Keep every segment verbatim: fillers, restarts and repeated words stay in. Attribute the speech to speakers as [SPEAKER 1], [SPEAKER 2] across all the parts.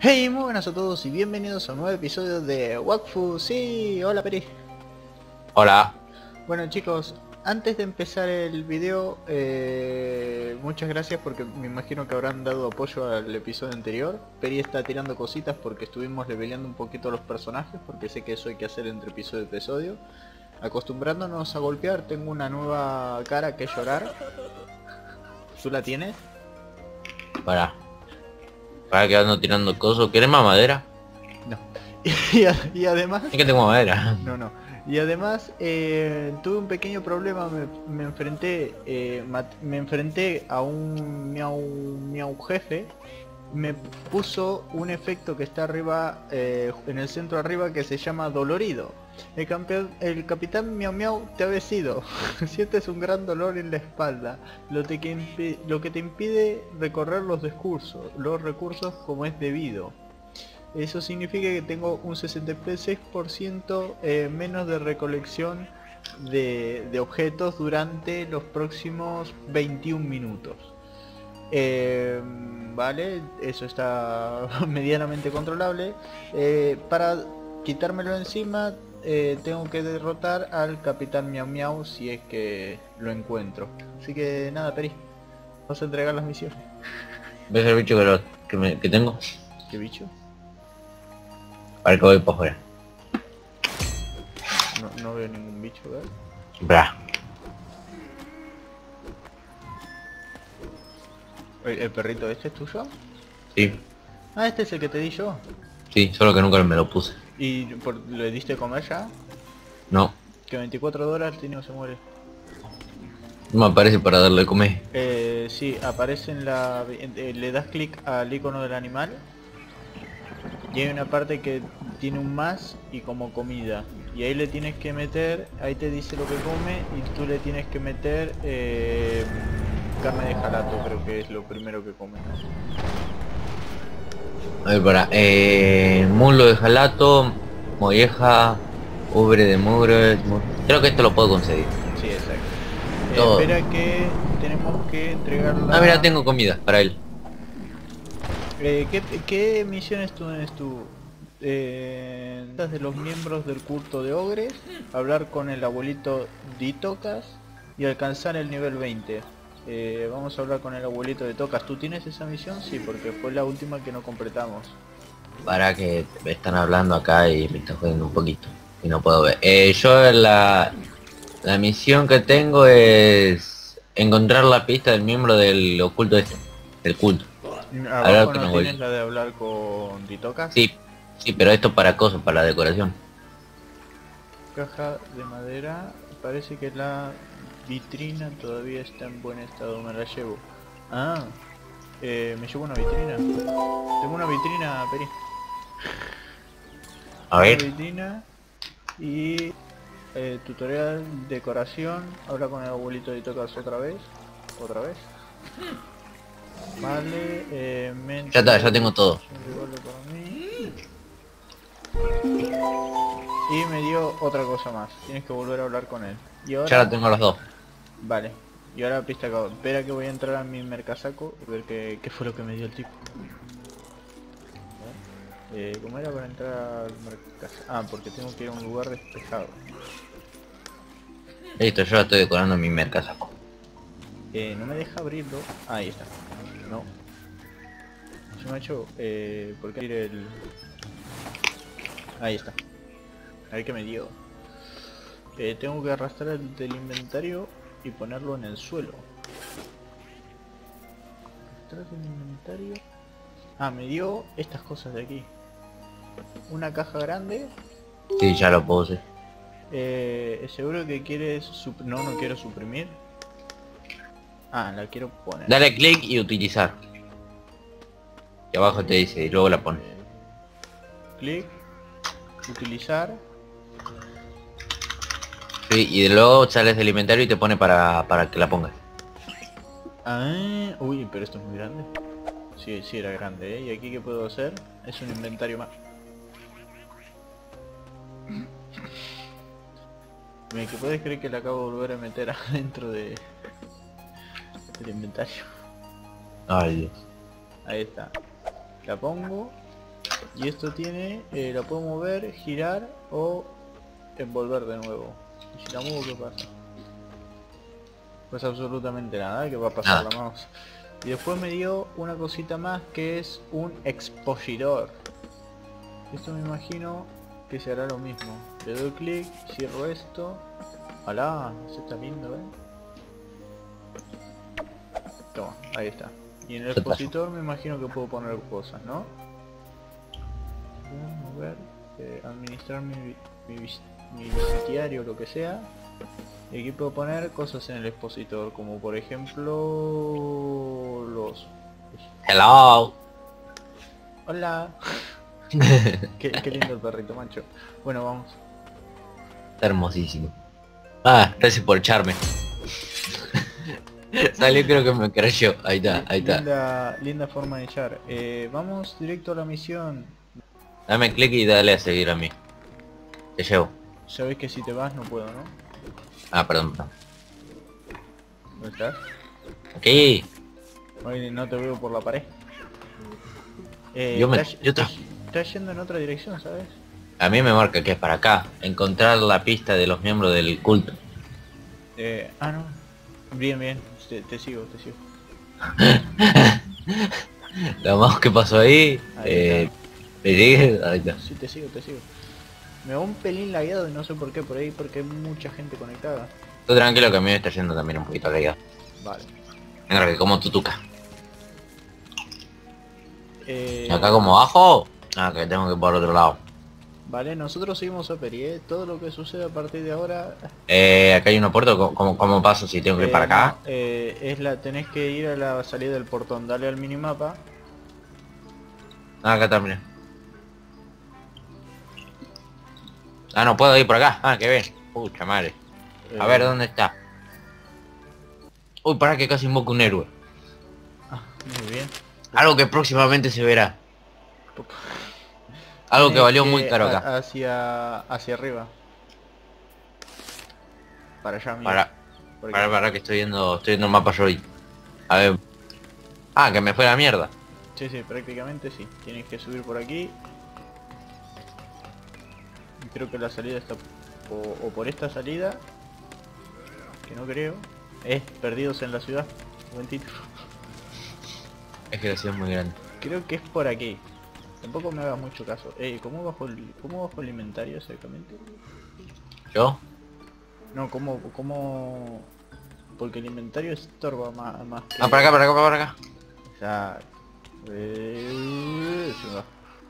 [SPEAKER 1] Hey, muy buenas a todos y bienvenidos a un nuevo episodio de Wakfu. Sí, hola Peri.
[SPEAKER 2] Hola.
[SPEAKER 1] Bueno chicos, antes de empezar el video, eh, muchas gracias porque me imagino que habrán dado apoyo al episodio anterior. Peri está tirando cositas porque estuvimos leveleando un poquito a los personajes, porque sé que eso hay que hacer entre episodio y episodio. Acostumbrándonos a golpear, tengo una nueva cara que llorar. ¿Tú la tienes?
[SPEAKER 2] Para. Para que ando tirando cosas. ¿Quieres más madera?
[SPEAKER 1] No. y, a- y además...
[SPEAKER 2] Es que tengo madera.
[SPEAKER 1] No, no. Y además eh, tuve un pequeño problema, me, me enfrenté eh, mat- me enfrenté a un miau miau jefe. Me puso un efecto que está arriba, eh, en el centro arriba, que se llama dolorido. El campeón, el capitán miau miau te ha vencido. Sientes un gran dolor en la espalda, lo, te que impi- lo que te impide recorrer los discursos, los recursos como es debido. Eso significa que tengo un sesenta y seis por ciento eh, menos de recolección de, de objetos durante los próximos veintiún minutos. Eh, vale, eso está medianamente controlable. Eh, para quitármelo encima, eh, tengo que derrotar al capitán Miau Miau si es que lo encuentro. Así que nada, Peri, vas a entregar las misiones.
[SPEAKER 2] ¿Ves el bicho que, lo- que, me- que tengo?
[SPEAKER 1] ¿Qué bicho?
[SPEAKER 2] Para que voy para afuera.
[SPEAKER 1] No, no veo ningún bicho, ¿verdad?
[SPEAKER 2] Bra.
[SPEAKER 1] ¿El, el perrito este es tuyo?
[SPEAKER 2] Sí,
[SPEAKER 1] Ah, este es el que te di yo.
[SPEAKER 2] sí, solo que nunca me lo puse.
[SPEAKER 1] ¿Y por, le diste comer ya?
[SPEAKER 2] No,
[SPEAKER 1] Que veinticuatro dólares tiene o se muere.
[SPEAKER 2] no me aparece para darle de comer.
[SPEAKER 1] Eh, sí, aparece en la... eh, le das clic al icono del animal. Y hay una parte que tiene un más y como comida. Y ahí le tienes que meter, ahí te dice lo que come y tú le tienes que meter eh, carne de jalato, creo que es lo primero que come.
[SPEAKER 2] A ver, para. Eh, muslo de jalato, molleja, ubre de mugre. mu- Creo que esto lo puedo conseguir.
[SPEAKER 1] Sí, exacto. Eh,
[SPEAKER 2] Todo.
[SPEAKER 1] espera que tenemos que entregarla...
[SPEAKER 2] Ah, mira, tengo comida para él.
[SPEAKER 1] Eh, ¿qué, qué misiones tú tienes tú? Eh, de los miembros del culto de Ogres, hablar con el abuelito Ditocas y alcanzar el nivel veinte. Eh, vamos a hablar con el abuelito de Tocas. ¿Tú tienes esa misión? Sí, porque fue la última que no completamos.
[SPEAKER 2] Para que me están hablando acá y me están jodiendo un poquito. Y no puedo ver. Eh, yo la, la misión que tengo es encontrar la pista del miembro del oculto este. Del culto. Hablar
[SPEAKER 1] Abajo
[SPEAKER 2] con
[SPEAKER 1] no
[SPEAKER 2] el
[SPEAKER 1] tienes
[SPEAKER 2] abuelito.
[SPEAKER 1] la de hablar con Ditocas.
[SPEAKER 2] Sí, sí, pero esto para cosas, para la decoración.
[SPEAKER 1] Caja de madera. Parece que la vitrina todavía está en buen estado. Me la llevo. Ah, eh, me llevo una vitrina. Tengo una vitrina, Peri.
[SPEAKER 2] A
[SPEAKER 1] Una
[SPEAKER 2] ver.
[SPEAKER 1] vitrina y eh, tutorial, decoración. Habla con el abuelito de Tocas otra vez. Otra vez. Vale, eh, mente
[SPEAKER 2] Ya está, ya tengo todo.
[SPEAKER 1] un regalo para mí. Y me dio otra cosa más. Tienes que volver a hablar con él. Y
[SPEAKER 2] Ya la
[SPEAKER 1] ahora...
[SPEAKER 2] tengo los dos.
[SPEAKER 1] Vale. Y ahora pista acá. Espera que voy a entrar a mi mercasaco y ver qué, qué fue lo que me dio el tipo. Eh, ¿Cómo era para entrar al mercasaco? Ah, porque tengo que ir a un lugar despejado.
[SPEAKER 2] Listo, yo la estoy decorando en mi mercasaco.
[SPEAKER 1] Eh, no me deja abrirlo. Ah, ahí está. No. Se me ha hecho... Eh, ¿por qué abrir el...? Ahí está. A ver qué me dio. Eh, tengo que arrastrar el del inventario y ponerlo en el suelo. Arrastrar el inventario. Ah, me dio estas cosas de aquí. Una caja grande.
[SPEAKER 2] Sí, ya lo puse.
[SPEAKER 1] Eh, seguro que quieres... sup- No, no quiero suprimir. Ah, la quiero poner.
[SPEAKER 2] Dale clic y utilizar. Y abajo te dice, y luego la pones.
[SPEAKER 1] Eh, clic. Utilizar.
[SPEAKER 2] Sí, y luego sales del inventario y te pone para, para que la pongas.
[SPEAKER 1] Ah, uy, pero esto es muy grande. Sí, sí era grande, ¿eh? ¿Y aquí qué puedo hacer? Es un inventario más. Me que puedes creer que le acabo de volver a meter adentro de del inventario.
[SPEAKER 2] Ay, Dios.
[SPEAKER 1] Ahí está. La pongo Y esto tiene, eh, la puedo mover, girar o envolver de nuevo. Y si la muevo, ¿qué pasa? Pues absolutamente nada, que va a pasar
[SPEAKER 2] Nada.
[SPEAKER 1] la mouse. Y después me dio una cosita más que es un expositor. Esto me imagino que se hará lo mismo. Le doy clic, cierro esto. ¡Hala! Se está lindo, ¿eh? Toma, ahí está. Y en el expositor me imagino que puedo poner cosas, ¿no? Puedo mover, eh, administrar mi, mi, vis- mi bestiario o lo que sea. Y aquí puedo poner cosas en el expositor, como por ejemplo... los...
[SPEAKER 2] Hello.
[SPEAKER 1] ¡Hola! qué, qué lindo el perrito, macho. Bueno, vamos.
[SPEAKER 2] Está hermosísimo. Ah, gracias por echarme. Salió, creo que me creyó. Ahí está, ahí está.
[SPEAKER 1] Linda, linda forma de echar. Eh, vamos directo a la misión.
[SPEAKER 2] Dame clic y dale a seguir a mí. Te llevo.
[SPEAKER 1] Sabés que si te vas no puedo, ¿no?
[SPEAKER 2] Ah, perdón, perdón.
[SPEAKER 1] ¿Dónde estás?
[SPEAKER 2] Aquí.
[SPEAKER 1] Oye, no te veo por la pared. Eh,
[SPEAKER 2] Yo me-
[SPEAKER 1] estás,
[SPEAKER 2] yo ta-
[SPEAKER 1] estás- estás yendo en otra dirección, ¿sabes?
[SPEAKER 2] A mí me marca que es para acá. Encontrar la pista de los miembros del culto.
[SPEAKER 1] Eh, ah, no. Bien, bien. Te, te sigo, te sigo.
[SPEAKER 2] Lo más que pasó ahí.
[SPEAKER 1] Ahí
[SPEAKER 2] eh, ¿me sigues? Ahí está.
[SPEAKER 1] Sí, te sigo, te sigo. Me va un pelín lagueado y no sé por qué por ahí, porque hay mucha gente conectada.
[SPEAKER 2] Tú tranquilo que a mí me está yendo también un poquito leído.
[SPEAKER 1] Vale.
[SPEAKER 2] Venga, que como tutuca.
[SPEAKER 1] Eh,
[SPEAKER 2] ¿Y acá como abajo? Ah, que tengo que ir por otro lado.
[SPEAKER 1] Vale, nosotros seguimos a Peri, ¿eh? Todo lo que sucede a partir de ahora...
[SPEAKER 2] Eh, acá hay una puerta. ¿Cómo, cómo, cómo paso si tengo que ir
[SPEAKER 1] eh,
[SPEAKER 2] para acá?
[SPEAKER 1] no, eh, es la, tenés que ir a la salida del portón, dale al minimapa.
[SPEAKER 2] Ah, acá también. Ah, no puedo ir por acá. Ah, qué bien. Pucha madre. A
[SPEAKER 1] Eh,
[SPEAKER 2] ver, ¿dónde está? Uy, para que casi invoco un héroe.
[SPEAKER 1] ah, muy bien.
[SPEAKER 2] Algo que próximamente se verá. Algo que
[SPEAKER 1] Tenés
[SPEAKER 2] valió muy caro
[SPEAKER 1] a-
[SPEAKER 2] acá.
[SPEAKER 1] Hacia, hacia arriba. Para allá, mira.
[SPEAKER 2] Para,
[SPEAKER 1] Por aquí.
[SPEAKER 2] para, para que estoy viendo, estoy viendo el mapa yo hoy. A ver. Ah, que me fue la mierda.
[SPEAKER 1] Sí, sí, prácticamente sí. Tienes que subir por aquí. Y creo que la salida está o, o por esta salida, que no creo. Es perdidos en la ciudad. Un momentito.
[SPEAKER 2] Es que la ciudad es muy grande.
[SPEAKER 1] Creo que es por aquí. Tampoco me hagas mucho caso. Eh, ¿cómo bajo el, cómo bajo el inventario exactamente?
[SPEAKER 2] ¿Yo?
[SPEAKER 1] No, ¿cómo, cómo? Porque el inventario estorba más, más que...
[SPEAKER 2] Ah, para acá, para acá, para acá.
[SPEAKER 1] Exacto. Eh, se me va.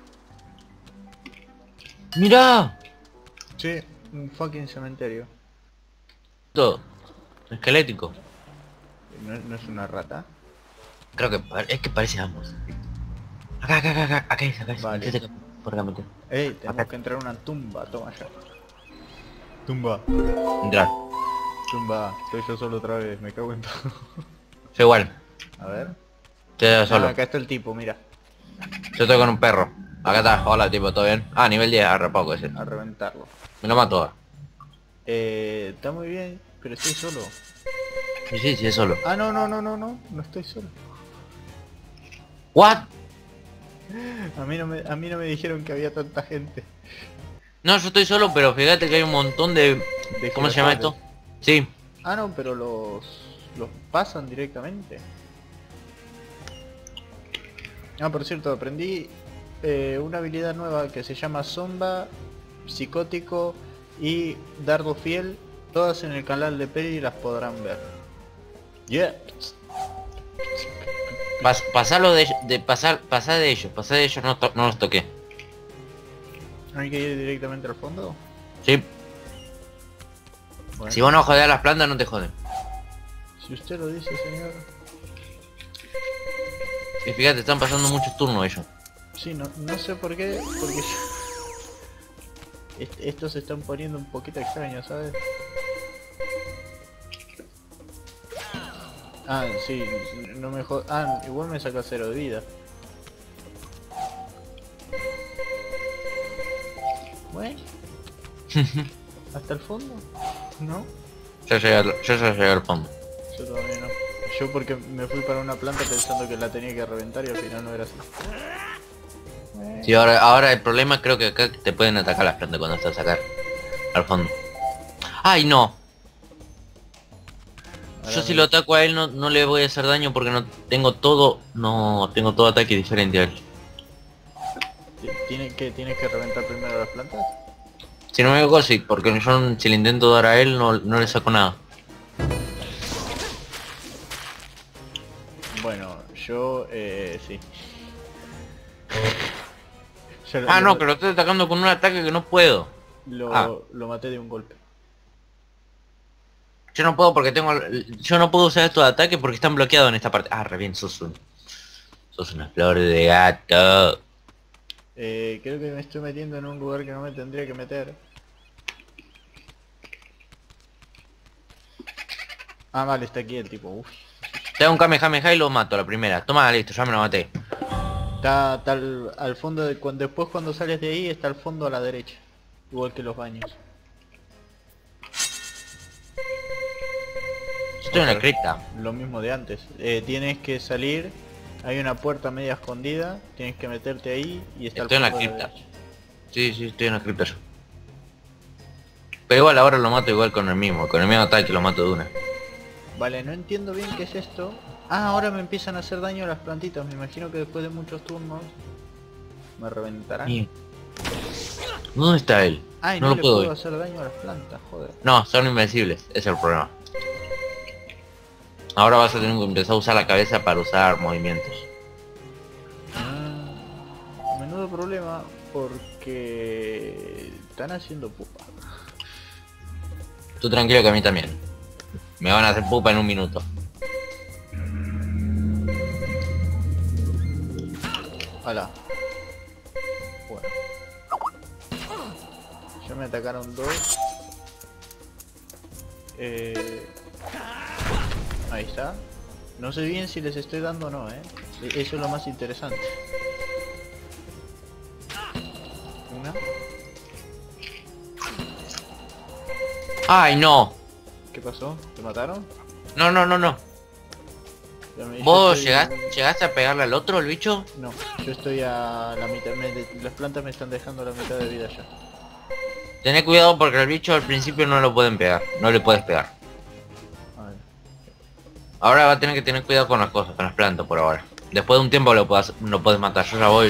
[SPEAKER 2] ¡Mira!
[SPEAKER 1] Sí, un fucking cementerio.
[SPEAKER 2] Todo. Esquelético.
[SPEAKER 1] ¿No, no es una rata?
[SPEAKER 2] Creo que pa- es que parece ambos. Acá, acá, acá, acá, acá es, acá es.
[SPEAKER 1] Vale.
[SPEAKER 2] Metete acá, por acá, metete.
[SPEAKER 1] Ey, tenemos
[SPEAKER 2] Acá.
[SPEAKER 1] que entrar a una tumba, toma ya. Tumba,
[SPEAKER 2] Entrar.
[SPEAKER 1] tumba, estoy yo solo otra vez, me cago en todo.
[SPEAKER 2] Yo igual.
[SPEAKER 1] A ver.
[SPEAKER 2] Estoy solo.
[SPEAKER 1] Ah, acá está el tipo, mira.
[SPEAKER 2] Yo estoy con un perro. Acá está. Hola, tipo, ¿todo bien? Ah, nivel diez, arre poco ese.
[SPEAKER 1] A reventarlo.
[SPEAKER 2] Me lo mato ahora.
[SPEAKER 1] Eh, está muy bien, pero estoy solo.
[SPEAKER 2] Sí, sí, sí, es solo.
[SPEAKER 1] Ah, no, no, no, no, no, no estoy solo.
[SPEAKER 2] ¿What?
[SPEAKER 1] A mí no me, a mí no me dijeron que había tanta gente.
[SPEAKER 2] No, yo estoy solo, pero fíjate que hay un montón de...
[SPEAKER 1] De
[SPEAKER 2] ¿Cómo se llama esto?
[SPEAKER 1] girasoles.
[SPEAKER 2] Sí.
[SPEAKER 1] Ah, no, pero los, los pasan directamente. Ah, por cierto, aprendí eh, una habilidad nueva que se llama Zomba, Psicótico y Dardo Fiel. Todas en el canal de Peri las podrán ver. Yeah.
[SPEAKER 2] Pas, pasalo de, de pasar, pasar de ellos, pasar de ellos no, to- no los toqué.
[SPEAKER 1] ¿No hay que ir directamente al fondo?
[SPEAKER 2] Sí.
[SPEAKER 1] Bueno,
[SPEAKER 2] Si vos no jodés a las plantas no te joden.
[SPEAKER 1] si usted lo dice, señor.
[SPEAKER 2] Y fíjate, están pasando muchos turnos ellos.
[SPEAKER 1] Sí, no, no sé por qué, porque yo... Est- estos se están poniendo un poquito extraños, ¿sabes? Ah, sí, no me jod... Ah, igual me saca cero de vida. Bueno. ¿Hasta el fondo? ¿No?
[SPEAKER 2] Yo llegué al, yo ya llegué al fondo.
[SPEAKER 1] Yo todavía no. Yo porque me fui para una planta pensando que la tenía que reventar y al final no era así. Bueno.
[SPEAKER 2] Sí, ahora, ahora el problema creo que acá te pueden atacar las plantas cuando estás acá. Al fondo. ¡Ay, no!
[SPEAKER 1] Ahora
[SPEAKER 2] Yo si
[SPEAKER 1] me-
[SPEAKER 2] lo ataco a él no, no le voy a hacer daño porque no tengo todo... No, tengo todo ataque diferente a él.
[SPEAKER 1] ti- ¿Tiene que, ¿Tienes que reventar primero las plantas?
[SPEAKER 2] Si no me equivoco, sí, porque yo si le intento dar a él no, no le saco nada.
[SPEAKER 1] Bueno, yo, eh, sí. Ya lo,
[SPEAKER 2] Ah, no,
[SPEAKER 1] lo-
[SPEAKER 2] que lo estoy atacando con un ataque que no puedo.
[SPEAKER 1] lo-
[SPEAKER 2] Ah.
[SPEAKER 1] lo maté de un golpe.
[SPEAKER 2] Yo no puedo porque tengo... Yo no puedo usar estos ataques porque están bloqueados en esta parte. Ah, re bien, sos un... Sos una flor de gato.
[SPEAKER 1] Eh, creo que me estoy metiendo en un lugar que no me tendría que meter. Ah, vale, está aquí el tipo. Uf.
[SPEAKER 2] Te hago un Kamehameha y lo mato a la primera. Toma, listo, ya me lo maté.
[SPEAKER 1] Está, está al, al fondo, de, cuando, después cuando sales de ahí está al fondo a la derecha. Igual que los baños.
[SPEAKER 2] Estoy en la cripta.
[SPEAKER 1] Lo mismo de antes. Eh, tienes que salir, hay una puerta media escondida, tienes que meterte ahí y está
[SPEAKER 2] Estoy en
[SPEAKER 1] al
[SPEAKER 2] la
[SPEAKER 1] fondo a
[SPEAKER 2] cripta.
[SPEAKER 1] derecha.
[SPEAKER 2] Sí, sí, estoy en la cripta yo. Pero igual ahora lo mato igual con el mismo. Con el mismo ataque lo mato de una.
[SPEAKER 1] Vale, no entiendo bien qué es esto. Ah, ahora me empiezan a hacer daño las plantitas. Me imagino que después de muchos turnos me reventarán.
[SPEAKER 2] Bien. ¿Dónde está él?
[SPEAKER 1] Ay,
[SPEAKER 2] no
[SPEAKER 1] no,
[SPEAKER 2] lo
[SPEAKER 1] le
[SPEAKER 2] puedo
[SPEAKER 1] puedo
[SPEAKER 2] ver.
[SPEAKER 1] hacer daño a las plantas, joder.
[SPEAKER 2] No, son invencibles. Ese es el problema. Ahora vas a tener que empezar a usar la cabeza para usar movimientos.
[SPEAKER 1] Ah, menudo problema porque están haciendo pupa.
[SPEAKER 2] Tú tranquilo que a mí también. Me van a hacer pupa en un minuto.
[SPEAKER 1] Hala. Bueno. Ya me atacaron dos. Eh... Ahí está. No sé bien si les estoy dando o no, eh. E- Eso es lo más interesante. Una.
[SPEAKER 2] ¡Ay, no!
[SPEAKER 1] ¿Qué pasó? ¿Te mataron?
[SPEAKER 2] No, no, no, no.
[SPEAKER 1] Ya me- yo
[SPEAKER 2] ¿Vos
[SPEAKER 1] estoy-
[SPEAKER 2] llegaste, llegaste a pegarle al otro, el bicho?
[SPEAKER 1] No, yo estoy a la mitad. me- de- las plantas me están dejando la mitad de vida ya.
[SPEAKER 2] Tené cuidado porque el bicho al principio no lo pueden pegar. No le puedes pegar.
[SPEAKER 1] A ver.
[SPEAKER 2] Ahora va a tener que tener cuidado con las cosas, con las plantas por ahora. Después de un tiempo lo puedes, lo puedes matar. Yo ya voy.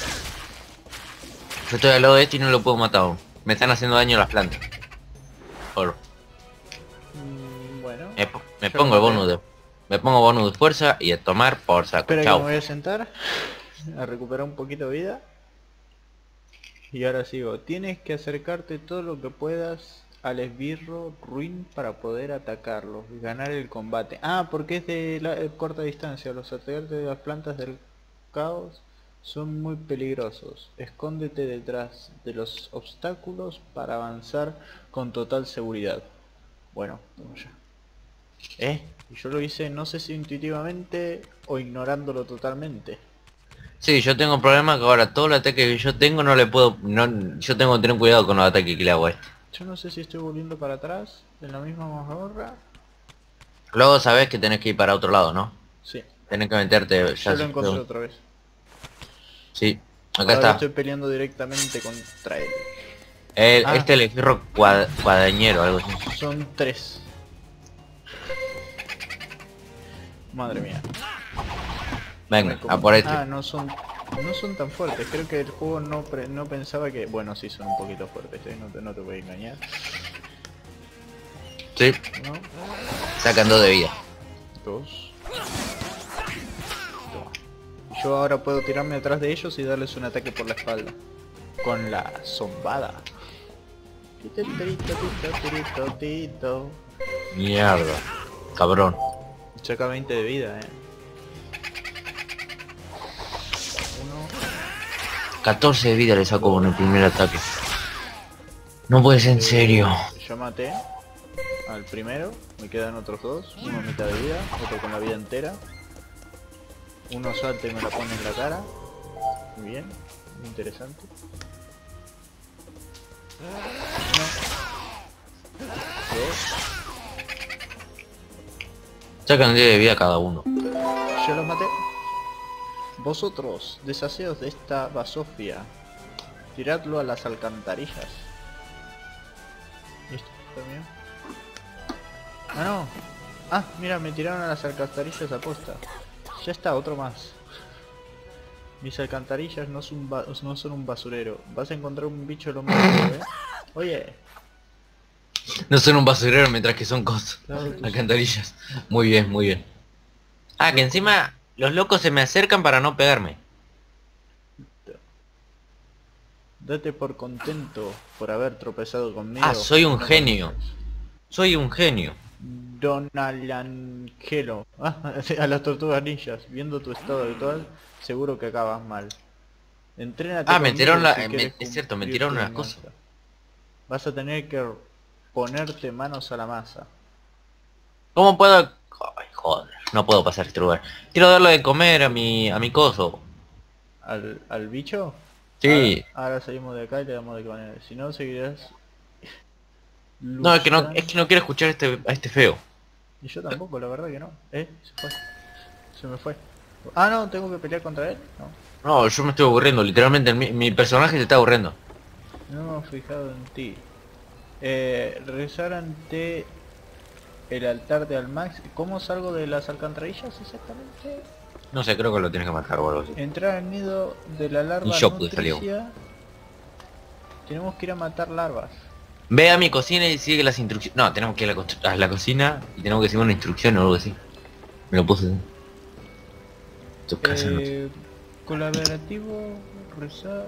[SPEAKER 2] Yo estoy al lado de este y no lo puedo matar aún. Me están haciendo daño las plantas. Por...
[SPEAKER 1] Mm, bueno.
[SPEAKER 2] Me, po- me
[SPEAKER 1] Yo
[SPEAKER 2] pongo el
[SPEAKER 1] lo maté.
[SPEAKER 2] bonus de... Me pongo bonus de fuerza y a tomar por saco.
[SPEAKER 1] Espera que
[SPEAKER 2] Chao.
[SPEAKER 1] me voy a sentar. A recuperar un poquito de vida. Y ahora sigo. Tienes que acercarte todo lo que puedas al esbirro ruin para poder atacarlo y ganar el combate. Ah, porque es de la, eh, corta distancia. Los atacantes de las plantas del caos son muy peligrosos. Escóndete detrás de los obstáculos para avanzar con total seguridad. Bueno, vamos ya. ¿Eh? Y yo lo hice no sé si intuitivamente o ignorándolo totalmente.
[SPEAKER 2] Sí, yo tengo un problema que ahora todo el ataque que yo tengo no le puedo... No, yo tengo que tener cuidado con los ataques que le hago a este.
[SPEAKER 1] Yo no sé si estoy volviendo para atrás en la misma mazmorra.
[SPEAKER 2] Luego sabés que tenés que ir para otro lado, ¿no?
[SPEAKER 1] Sí,
[SPEAKER 2] Tenés que meterte...
[SPEAKER 1] yo
[SPEAKER 2] Ya
[SPEAKER 1] lo
[SPEAKER 2] sé-
[SPEAKER 1] encontré otra vez.
[SPEAKER 2] Sí, acá
[SPEAKER 1] Ahora
[SPEAKER 2] está.
[SPEAKER 1] estoy peleando directamente contra él.
[SPEAKER 2] El,
[SPEAKER 1] Ah.
[SPEAKER 2] Este es el esbirro cuad, cuadañero, algo así.
[SPEAKER 1] Son tres. Madre mía.
[SPEAKER 2] Venga,
[SPEAKER 1] Me com-
[SPEAKER 2] a por este.
[SPEAKER 1] Ah, no son, no son tan fuertes. Creo que el juego no, pre- no pensaba que... Bueno, sí son un poquito fuertes, ¿eh? no, te, no te voy a engañar.
[SPEAKER 2] Sí,
[SPEAKER 1] Uno,
[SPEAKER 2] sacan dos de vida.
[SPEAKER 1] dos. Toma. Y yo ahora puedo tirarme atrás de ellos y darles un ataque por la espalda. Con la zombada. Tito, tito, tito, tito, tito.
[SPEAKER 2] Mierda. Cabrón.
[SPEAKER 1] Saca veinte de vida, eh. Uno.
[SPEAKER 2] catorce de vida le saco con el primer ataque. No puede ser en serio.
[SPEAKER 1] Yo maté al primero, me quedan otros dos, uno a mitad de vida, otro con la vida entera. Uno salta y me la pone en la cara. Muy bien, muy interesante. Uno. Dos.
[SPEAKER 2] Sacan diez de vida cada uno.
[SPEAKER 1] Yo los maté. Vosotros, deshaceos de esta basofia, tiradlo a las alcantarillas. ¿Esto fue mío? Ah, no. Ah, mira, me tiraron a las alcantarillas a posta. Ya está, otro más. Mis alcantarillas no son, no son un basurero. Vas a encontrar un bicho lo mismo, ¿eh? Oye.
[SPEAKER 2] No son un basurero mientras que son cosas.
[SPEAKER 1] Claro que
[SPEAKER 2] Alcantarillas. Muy bien, muy bien. Ah, que encima los locos se me acercan para no pegarme.
[SPEAKER 1] Date por contento por haber tropezado conmigo.
[SPEAKER 2] Ah, soy un
[SPEAKER 1] No
[SPEAKER 2] genio.
[SPEAKER 1] conoces.
[SPEAKER 2] Soy un genio.
[SPEAKER 1] Don Alangelo. Ah, a las tortugas ninjas. Viendo tu estado actual, seguro que acabas mal. Entrénate
[SPEAKER 2] Ah, me
[SPEAKER 1] conmigo
[SPEAKER 2] tiraron la...
[SPEAKER 1] si
[SPEAKER 2] eh, me-
[SPEAKER 1] quieres
[SPEAKER 2] es cierto, me
[SPEAKER 1] cumplir
[SPEAKER 2] tiraron
[SPEAKER 1] tu
[SPEAKER 2] unas cosas.
[SPEAKER 1] venganza. Vas a tener que ponerte manos a la masa.
[SPEAKER 2] ¿Cómo puedo...? Ay, joder, no puedo pasar este lugar. Quiero darle de comer a mi... a mi coso.
[SPEAKER 1] ¿Al, al bicho?
[SPEAKER 2] Sí.
[SPEAKER 1] Ahora, ahora salimos de acá y le damos de comer. Si no, seguirás...
[SPEAKER 2] No, es que no,
[SPEAKER 1] luchando.
[SPEAKER 2] es que no quiero escuchar este, a este feo.
[SPEAKER 1] Y yo tampoco, la verdad que no. Eh, se fue. Se me fue. Ah, no, tengo que pelear contra él. No.
[SPEAKER 2] No, yo me estoy aburriendo, literalmente mi, mi personaje se está aburriendo.
[SPEAKER 1] No me he fijado en ti. Eh, rezar ante el altar de Almax. ¿Cómo salgo de las alcantarillas exactamente?
[SPEAKER 2] No sé, creo que lo tienes que matar o algo así.
[SPEAKER 1] Entrar al nido de la larva
[SPEAKER 2] Y yo pude salir.
[SPEAKER 1] nutricia. Tenemos que ir a matar larvas.
[SPEAKER 2] Ve a mi cocina y sigue las instrucciones. No, tenemos que ir a la, constru- a la cocina y tenemos que seguir una instrucción o algo así. Me lo puse. Tu casa no-
[SPEAKER 1] Eh, colaborativo, rezar.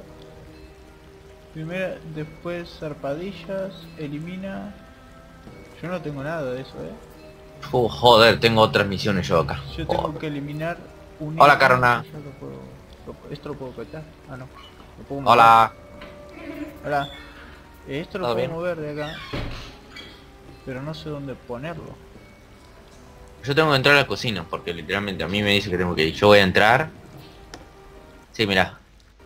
[SPEAKER 1] Primera, después zarpadillas, elimina. Yo no tengo nada de eso, eh.
[SPEAKER 2] Oh, joder, tengo otras misiones yo acá.
[SPEAKER 1] Yo tengo
[SPEAKER 2] Joder.
[SPEAKER 1] que eliminar un...
[SPEAKER 2] Hola,
[SPEAKER 1] ítem.
[SPEAKER 2] Carona.
[SPEAKER 1] Yo lo puedo- lo- ¿Esto lo puedo petar? Ah, no. Lo puedo mover.
[SPEAKER 2] Hola.
[SPEAKER 1] Hola. Eh, Esto lo
[SPEAKER 2] ¿Todo
[SPEAKER 1] puedo
[SPEAKER 2] bien?
[SPEAKER 1] mover de acá. Pero no sé dónde ponerlo.
[SPEAKER 2] Yo tengo que entrar a la cocina porque literalmente a mí me dice que tengo que ir. Yo voy a entrar. Sí, mira.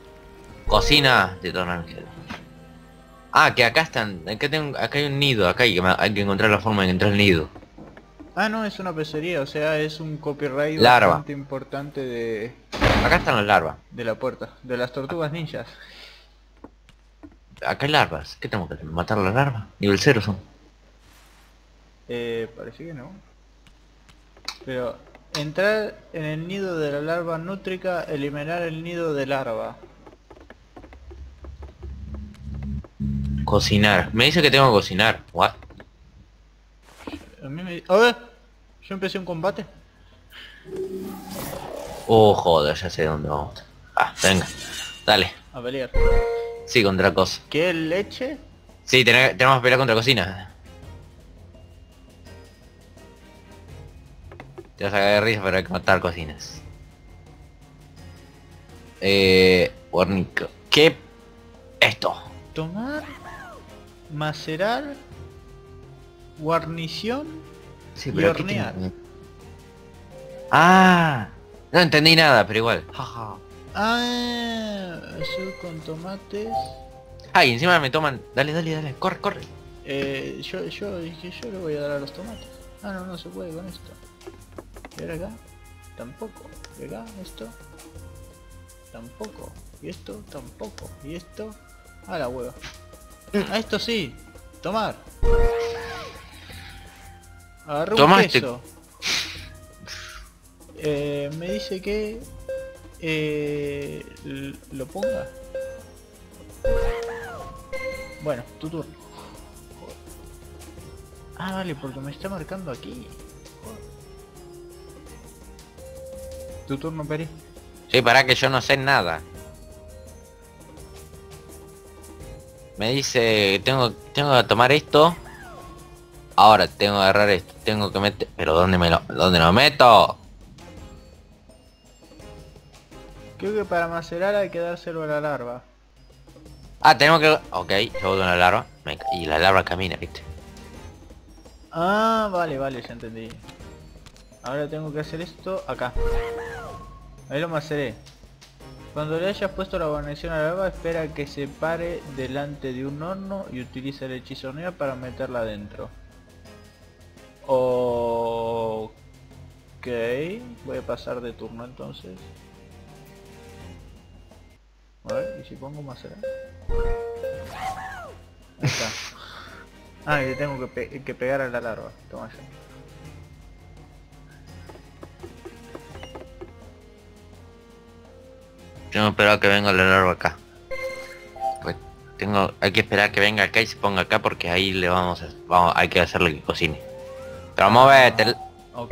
[SPEAKER 2] Cocina de Don Ángel. Ah, que acá están. Acá, tengo, acá hay un nido. Acá hay que, hay que encontrar la forma de entrar al nido.
[SPEAKER 1] Ah, no, es una pecería, o sea, es un copyright
[SPEAKER 2] Larva.
[SPEAKER 1] bastante importante de,
[SPEAKER 2] Acá están las larvas.
[SPEAKER 1] de la puerta, de las tortugas ninjas.
[SPEAKER 2] Acá hay larvas. ¿Qué tengo que hacer? ¿Matar a las larvas? Nivel cero son.
[SPEAKER 1] Eh, parece que no. Pero entrar en el nido de la larva nútrica, eliminar el nido de larva.
[SPEAKER 2] Cocinar. Me dice que tengo que cocinar. What?
[SPEAKER 1] A mí me... A ver, yo empecé un combate.
[SPEAKER 2] Oh, joder, ya sé dónde vamos. Ah, venga. Dale.
[SPEAKER 1] A pelear.
[SPEAKER 2] Sí, contra cosa.
[SPEAKER 1] ¿Qué leche?
[SPEAKER 2] Sí, ten- tenemos que pelear contra cocina. Te vas a caer de risa, pero hay que matar cocinas. Eh... Guarnico. ¿Qué? Esto.
[SPEAKER 1] Tomar, macerar, guarnición
[SPEAKER 2] Sí,
[SPEAKER 1] y
[SPEAKER 2] pero aquí
[SPEAKER 1] hornear.
[SPEAKER 2] tengo- Ah, no entendí nada, pero igual. Jaja.
[SPEAKER 1] Ah, azul con tomates.
[SPEAKER 2] Ah, y encima me toman. Dale, dale, dale. Corre, corre.
[SPEAKER 1] Eh, yo, yo dije, yo le voy a dar a los tomates. Ah, no, no se puede con esto. Y ahora acá, tampoco. Y acá, esto, tampoco. Y esto, tampoco. Y esto, a la hueva. A esto sí, tomar. Agarré un
[SPEAKER 2] Toma este-
[SPEAKER 1] queso. Eh, me dice que eh, l- lo ponga. Bueno, tu turno. Ah, vale, porque me está marcando aquí. Tu turno, Peri.
[SPEAKER 2] Sí, para que yo no sé nada. Me dice, tengo, tengo que tomar esto. Ahora tengo que agarrar esto. Tengo que meter... Pero ¿dónde me lo, dónde lo meto?
[SPEAKER 1] Creo que para macerar hay que dárselo a la larva.
[SPEAKER 2] Ah, tenemos que... Ok, yo voy con la larva. Me ca- Y la larva camina, ¿viste?
[SPEAKER 1] Ah, vale, vale, ya entendí. Ahora tengo que hacer esto acá. Ahí lo maceré. Cuando le hayas puesto la guarnición a la larva, espera que se pare delante de un horno y utiliza el hechizo hornear para meterla adentro. Ok, voy a pasar de turno entonces. A ver, ¿y si pongo macerar? Ahí está. Ah, y le tengo que, pe que pegar a la larva. Toma ya.
[SPEAKER 2] Tengo que esperar a que venga la larva acá. Pues tengo, hay que esperar a que venga acá y se ponga acá porque ahí le vamos a, vamos, hay que hacerle que cocine. Pero movete.
[SPEAKER 1] Ok.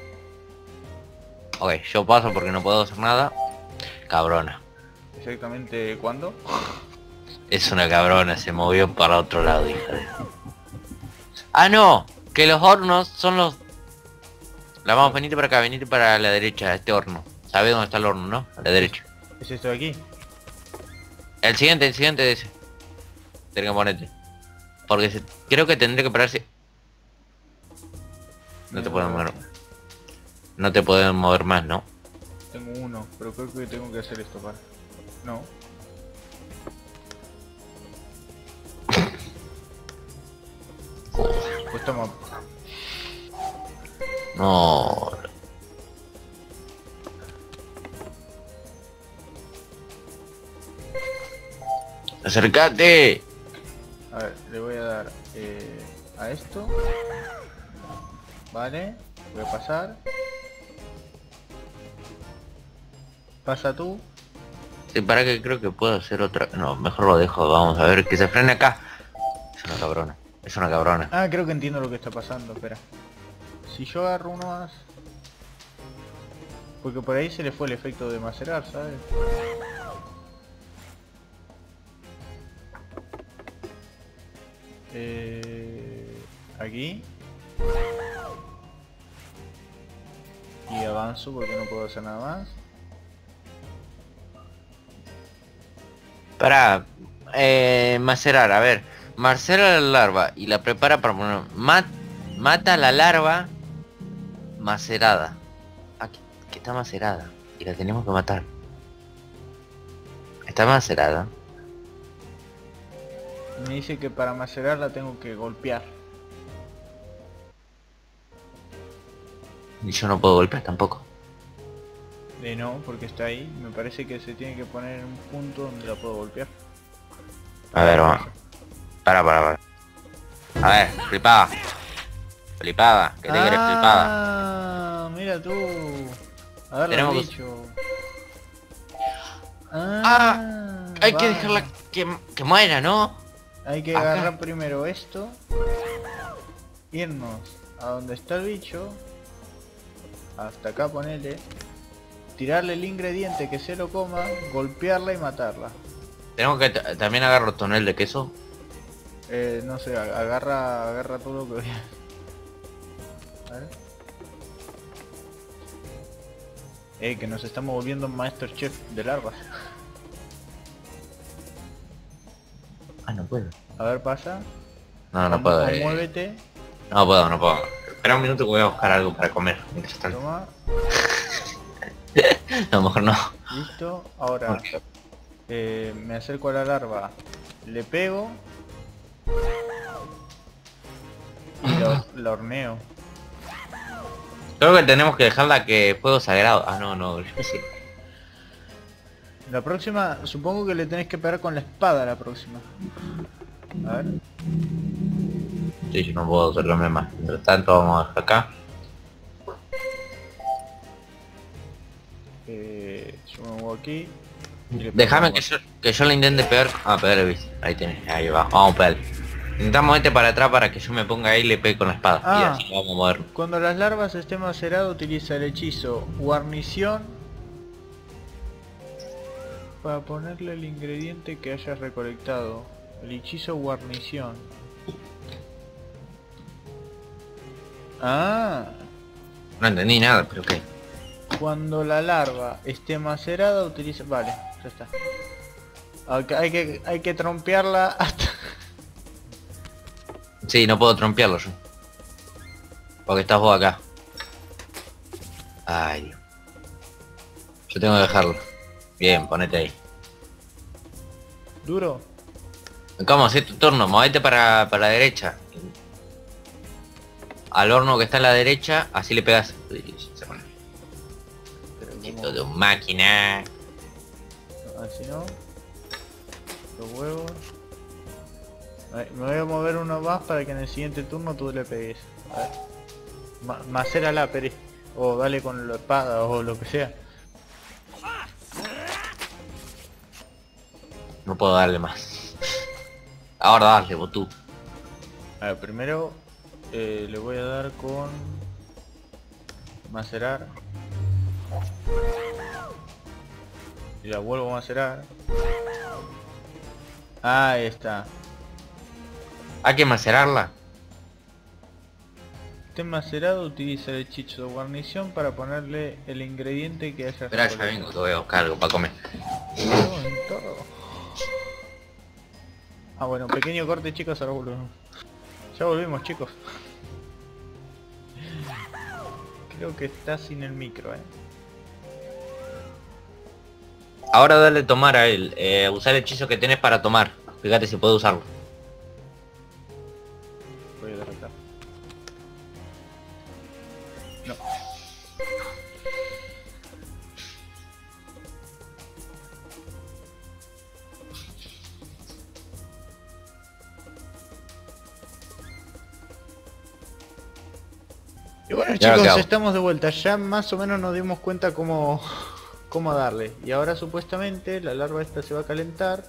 [SPEAKER 2] Ok, yo paso porque no puedo hacer nada. Cabrona.
[SPEAKER 1] ¿Exactamente cuándo?
[SPEAKER 2] Es una cabrona, se movió para otro lado, hija de... Ah, no, que los hornos son los... La vamos, venite para acá, venite para la derecha, este horno. ¿Sabes dónde está el horno, no? A la derecha.
[SPEAKER 1] ¿Es esto de aquí?
[SPEAKER 2] El siguiente, el siguiente de ese. Tengo que ponerte. Porque se... creo que tendré que pararse. No te pueden mover. No te pueden mover más, ¿no?
[SPEAKER 1] Tengo uno, pero creo que tengo que hacer esto para... No. Pues toma.
[SPEAKER 2] No. Acércate.
[SPEAKER 1] A ver, le voy a dar eh, a esto. Vale, voy a pasar. Pasa tú.
[SPEAKER 2] Sí, para que creo que puedo hacer otra... No, mejor lo dejo, vamos a ver, que se frene acá. Es una cabrona, es una cabrona.
[SPEAKER 1] Ah, creo que entiendo lo que está pasando, espera. Si yo agarro uno más... Porque por ahí se le fue el efecto de macerar, ¿sabes? Eh, aquí. Y avanzo porque no puedo hacer nada más.
[SPEAKER 2] Para eh, macerar, a ver, macera la larva y la prepara para poner... Mat, mata la larva macerada. Aquí, que está macerada y la tenemos que matar. Está macerada.
[SPEAKER 1] Me dice que para macerarla tengo que golpear.
[SPEAKER 2] Y yo no puedo golpear tampoco.
[SPEAKER 1] De no, porque está ahí. Me parece que se tiene que poner en un punto donde la puedo golpear.
[SPEAKER 2] A ver, vamos. Para, para, para. A ver, flipada. Flipada, que te quieres flipada.
[SPEAKER 1] Ah, mira tú. A ver,
[SPEAKER 2] Tenemos
[SPEAKER 1] lo
[SPEAKER 2] que-
[SPEAKER 1] dicho.
[SPEAKER 2] Ah, hay que
[SPEAKER 1] va.
[SPEAKER 2] dejarla que, que muera, ¿no?
[SPEAKER 1] Hay que
[SPEAKER 2] Acá.
[SPEAKER 1] agarrar primero esto. Irnos a donde está el bicho. Hasta acá ponele. Tirarle el ingrediente que se lo coma. Golpearla y matarla.
[SPEAKER 2] Tenemos que t- también agarro tonel de queso.
[SPEAKER 1] Eh, no sé, ag- agarra, agarra todo lo que veas. A ver. Eh, que nos estamos volviendo Masterchef de larvas.
[SPEAKER 2] Ah, no puedo.
[SPEAKER 1] A ver, pasa.
[SPEAKER 2] No, no
[SPEAKER 1] O-
[SPEAKER 2] puedo.
[SPEAKER 1] o
[SPEAKER 2] eh.
[SPEAKER 1] muévete.
[SPEAKER 2] No puedo, no puedo. Espera un minuto que voy a buscar algo para comer. Mientras tanto.
[SPEAKER 1] Toma.
[SPEAKER 2] A lo mejor no.
[SPEAKER 1] Listo. Ahora
[SPEAKER 2] Ok.
[SPEAKER 1] eh, me acerco a la larva. Le pego. Y la, la horneo.
[SPEAKER 2] Creo que tenemos que dejarla que fuego sagrado. Ah, no, no, yo qué sé.
[SPEAKER 1] La próxima, supongo que le tenés que pegar con la espada la próxima. A ver.
[SPEAKER 2] Sí, yo no puedo hacerlo más. Mientras tanto vamos a dejar acá.
[SPEAKER 1] Eh, yo me muevo aquí. y le pego
[SPEAKER 2] Déjame
[SPEAKER 1] con-
[SPEAKER 2] que yo, que yo le intente pegar. Ah, pegarle, ¿viste? Ahí tenés, ahí va. Vamos a pegar. Intentamos este para atrás para que yo me ponga ahí y le pegue con la espada. Y
[SPEAKER 1] Ah.
[SPEAKER 2] así vamos a moverlo.
[SPEAKER 1] Cuando las larvas estén maceradas utiliza el hechizo guarnición para ponerle el ingrediente que hayas recolectado. El hechizo guarnición. Ah,
[SPEAKER 2] No entendí nada, pero qué.
[SPEAKER 1] cuando la larva esté macerada utiliza... Vale, ya está. Acá Hay que, hay que trompearla hasta...
[SPEAKER 2] Sí, no puedo trompearlo yo. Porque estás vos acá. Ay, Dios. Yo tengo que dejarlo. Bien, ponete ahí.
[SPEAKER 1] ¿Duro?
[SPEAKER 2] ¿Cómo? Si es tu turno, movete para, para la derecha. Al horno que está a la derecha, así le pegas. Uy, se pone.
[SPEAKER 1] Pero
[SPEAKER 2] Chito
[SPEAKER 1] como...
[SPEAKER 2] de un máquina.
[SPEAKER 1] A ver si no... Los huevos. Ay, me voy a mover uno más para que en el siguiente turno tú le pegues. A ver. Ma macérala, Peri. O dale con la espada o lo que sea.
[SPEAKER 2] No puedo darle más. Ahora dale, vos tú.
[SPEAKER 1] A ver, primero eh, le voy a dar con macerar. Y la vuelvo a macerar. Ahí está.
[SPEAKER 2] Hay que macerarla.
[SPEAKER 1] Este macerado utiliza el hechizo de guarnición para ponerle el ingrediente que haya.
[SPEAKER 2] Espera, ya vengo, te voy a buscar algo para comer.
[SPEAKER 1] Todo en todo. Ah, bueno, pequeño corte, chicos, ahora volvemos. Ya volvimos, chicos. Creo que está sin el micro, eh.
[SPEAKER 2] Ahora dale tomar a él. Eh, usar el hechizo que tenés para tomar. Fíjate si puedo usarlo.
[SPEAKER 1] Voy a derrotar. No. Y bueno,
[SPEAKER 2] Ya,
[SPEAKER 1] chicos,
[SPEAKER 2] ¿qué hago?
[SPEAKER 1] estamos de vuelta. Ya más o menos nos dimos cuenta cómo, cómo darle. Y ahora supuestamente la larva esta se va a calentar.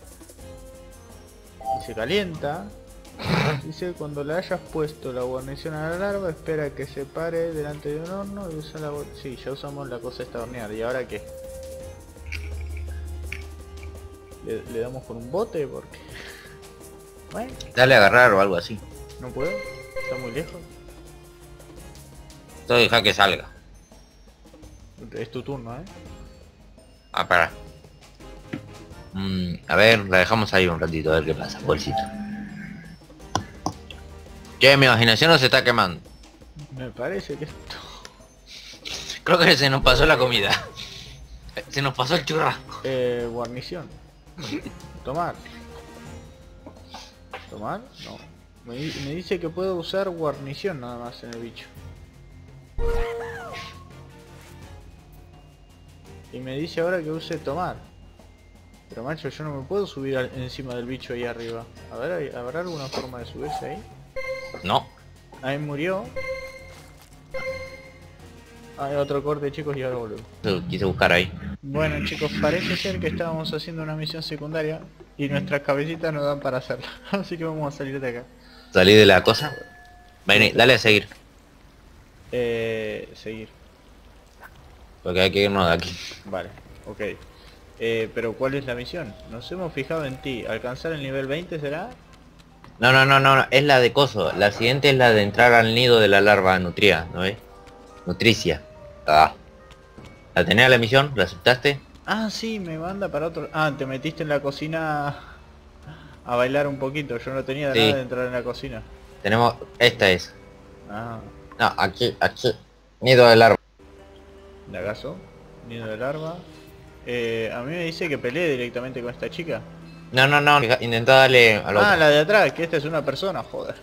[SPEAKER 1] Y se calienta. Dice, cuando le hayas puesto la guarnición a la larva, espera que se pare delante de un horno y usa la... Sí, ya usamos la cosa esta de hornear. ¿Y ahora qué? ¿Le, le damos con un bote? Porque... Bueno,
[SPEAKER 2] Dale a agarrar o algo así.
[SPEAKER 1] no puedo. Está muy lejos.
[SPEAKER 2] Todo deja que salga.
[SPEAKER 1] Es tu turno, ¿eh?
[SPEAKER 2] Ah, para. Mm, a ver, la dejamos ahí un ratito a ver qué pasa, bolsito. Che, mi imaginación no se está quemando.
[SPEAKER 1] Me parece que esto...
[SPEAKER 2] Creo que se nos pasó la comida. Se nos pasó el churrasco.
[SPEAKER 1] Eh, guarnición. Tomar. ¿Tomar? No. Me, di- me dice que puedo usar guarnición nada más en el bicho. Y me dice ahora que use tomar. Pero macho, yo no me puedo subir al- encima del bicho ahí arriba. A ver, ¿hay- ¿habrá alguna forma de subirse ahí?
[SPEAKER 2] No.
[SPEAKER 1] Ahí murió. Hay otro corte, chicos, y ahora volvemos.
[SPEAKER 2] Lo quise buscar ahí.
[SPEAKER 1] Bueno, chicos, parece ser que estábamos haciendo una misión secundaria y nuestras cabecitas no dan para hacerla. Así que vamos a salir de acá.
[SPEAKER 2] Salí de la cosa. Vení, dale a seguir.
[SPEAKER 1] Eh, seguir.
[SPEAKER 2] Porque hay que irnos de aquí.
[SPEAKER 1] Vale, ok. Eh, pero ¿cuál es la misión? Nos hemos fijado en ti. ¿Alcanzar el nivel veinte será?
[SPEAKER 2] No, no, no, no, no, es la de coso. La siguiente es la de entrar al nido de la larva nutria, ¿no ves? Nutricia. Ah. ¿La tenés a la misión? ¿La aceptaste?
[SPEAKER 1] Ah, sí, me manda para otro... Ah, te metiste en la cocina a bailar un poquito. Yo no tenía de
[SPEAKER 2] Sí.
[SPEAKER 1] nada de entrar en la cocina.
[SPEAKER 2] Tenemos... Esta es.
[SPEAKER 1] Ah,
[SPEAKER 2] No, aquí, aquí. Nido de larva.
[SPEAKER 1] lagazo. Nido de larva. Eh, a mí me dice que peleé directamente con esta chica.
[SPEAKER 2] No, no, no. fija- Intentá darle al otro.
[SPEAKER 1] Ah, la de atrás, que esta es una persona, joder.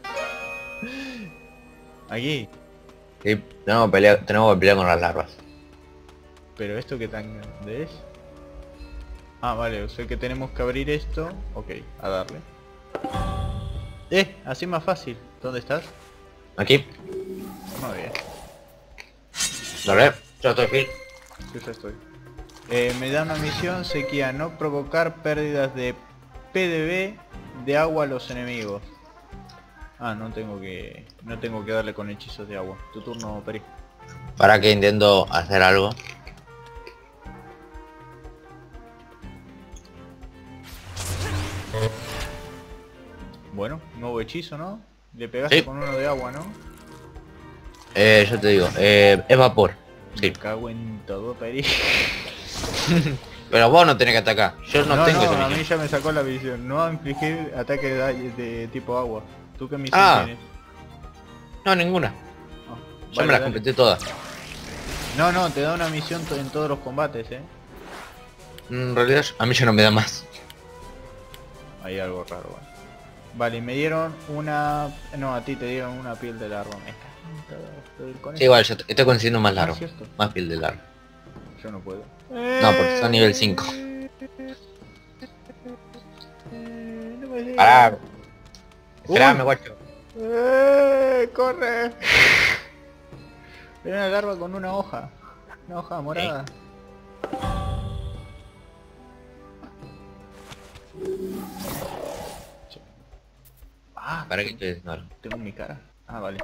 [SPEAKER 1] Aquí.
[SPEAKER 2] Sí, tenemos que pelear, tenemos que pelear con las larvas.
[SPEAKER 1] Pero esto que tan grande es. Ah, vale, o sea que tenemos que abrir esto. Ok, a darle. Eh, así más fácil. ¿Dónde estás?
[SPEAKER 2] Aquí.
[SPEAKER 1] Muy bien,
[SPEAKER 2] Dale. Yo estoy Phil.
[SPEAKER 1] yo ya estoy. Eh, me da una misión, sequía, no provocar pérdidas de P D B de agua a los enemigos. Ah, no tengo que... No tengo que darle con hechizos de agua. Tu turno, Peri.
[SPEAKER 2] Para que intento hacer algo.
[SPEAKER 1] Bueno, nuevo hechizo, ¿no? Le pegaste
[SPEAKER 2] Sí.
[SPEAKER 1] con uno de agua, ¿no?
[SPEAKER 2] Eh, yo te digo, eh, es vapor. Sí.
[SPEAKER 1] Me cago en todo, Peri.
[SPEAKER 2] Pero vos no tenés que atacar. Yo no,
[SPEAKER 1] No,
[SPEAKER 2] tengo
[SPEAKER 1] no,
[SPEAKER 2] esa
[SPEAKER 1] a mí
[SPEAKER 2] misión.
[SPEAKER 1] ya me sacó la visión. No infligir ataque de, de tipo agua. ¿Tú qué misión
[SPEAKER 2] Ah.
[SPEAKER 1] tienes?
[SPEAKER 2] No, ninguna.
[SPEAKER 1] Ah,
[SPEAKER 2] Yo
[SPEAKER 1] vale,
[SPEAKER 2] me las
[SPEAKER 1] dale.
[SPEAKER 2] completé todas.
[SPEAKER 1] No, no, te da una misión to- en todos los combates, eh.
[SPEAKER 2] En realidad a mí ya no me da más.
[SPEAKER 1] Hay algo raro, vale. Vale, y me dieron una... No, a ti te dieron una piel de larva. Me cago en todo el conejo.
[SPEAKER 2] Sí, igual, yo estoy consiguiendo más
[SPEAKER 1] Ah,
[SPEAKER 2] largo.
[SPEAKER 1] cierto.
[SPEAKER 2] Más piel de largo.
[SPEAKER 1] Yo no puedo.
[SPEAKER 2] No, porque son nivel cinco.
[SPEAKER 1] Eh, no me dejes.
[SPEAKER 2] Pará. Esperame,
[SPEAKER 1] Uy.
[SPEAKER 2] guacho.
[SPEAKER 1] Eh, corre. Era una larva con una hoja. Una hoja morada. Ah,
[SPEAKER 2] ¿Para qué estoy haciendo algo?
[SPEAKER 1] tengo mi cara. Ah, vale.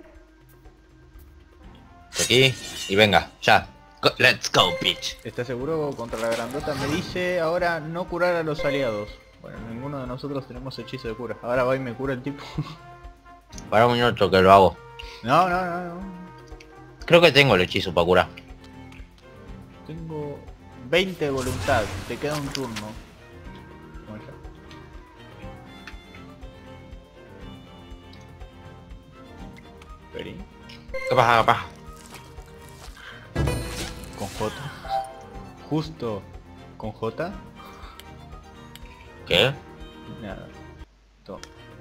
[SPEAKER 2] Aquí y venga, ya. Go- let's go, bitch.
[SPEAKER 1] ¿Estás seguro contra la grandota? Me dice ahora no curar a los aliados. Bueno, ninguno de nosotros tenemos hechizo de cura. Ahora va y me cura el tipo.
[SPEAKER 2] Para un minuto que lo hago.
[SPEAKER 1] No, no, no, no.
[SPEAKER 2] Creo que tengo el hechizo para curar.
[SPEAKER 1] Tengo veinte de voluntad. Te queda un turno. Bueno, ya. Peri.
[SPEAKER 2] ¿Qué pasa, qué pasa?
[SPEAKER 1] Con J. Justo con J.
[SPEAKER 2] ¿Qué?
[SPEAKER 1] Nada. Toma.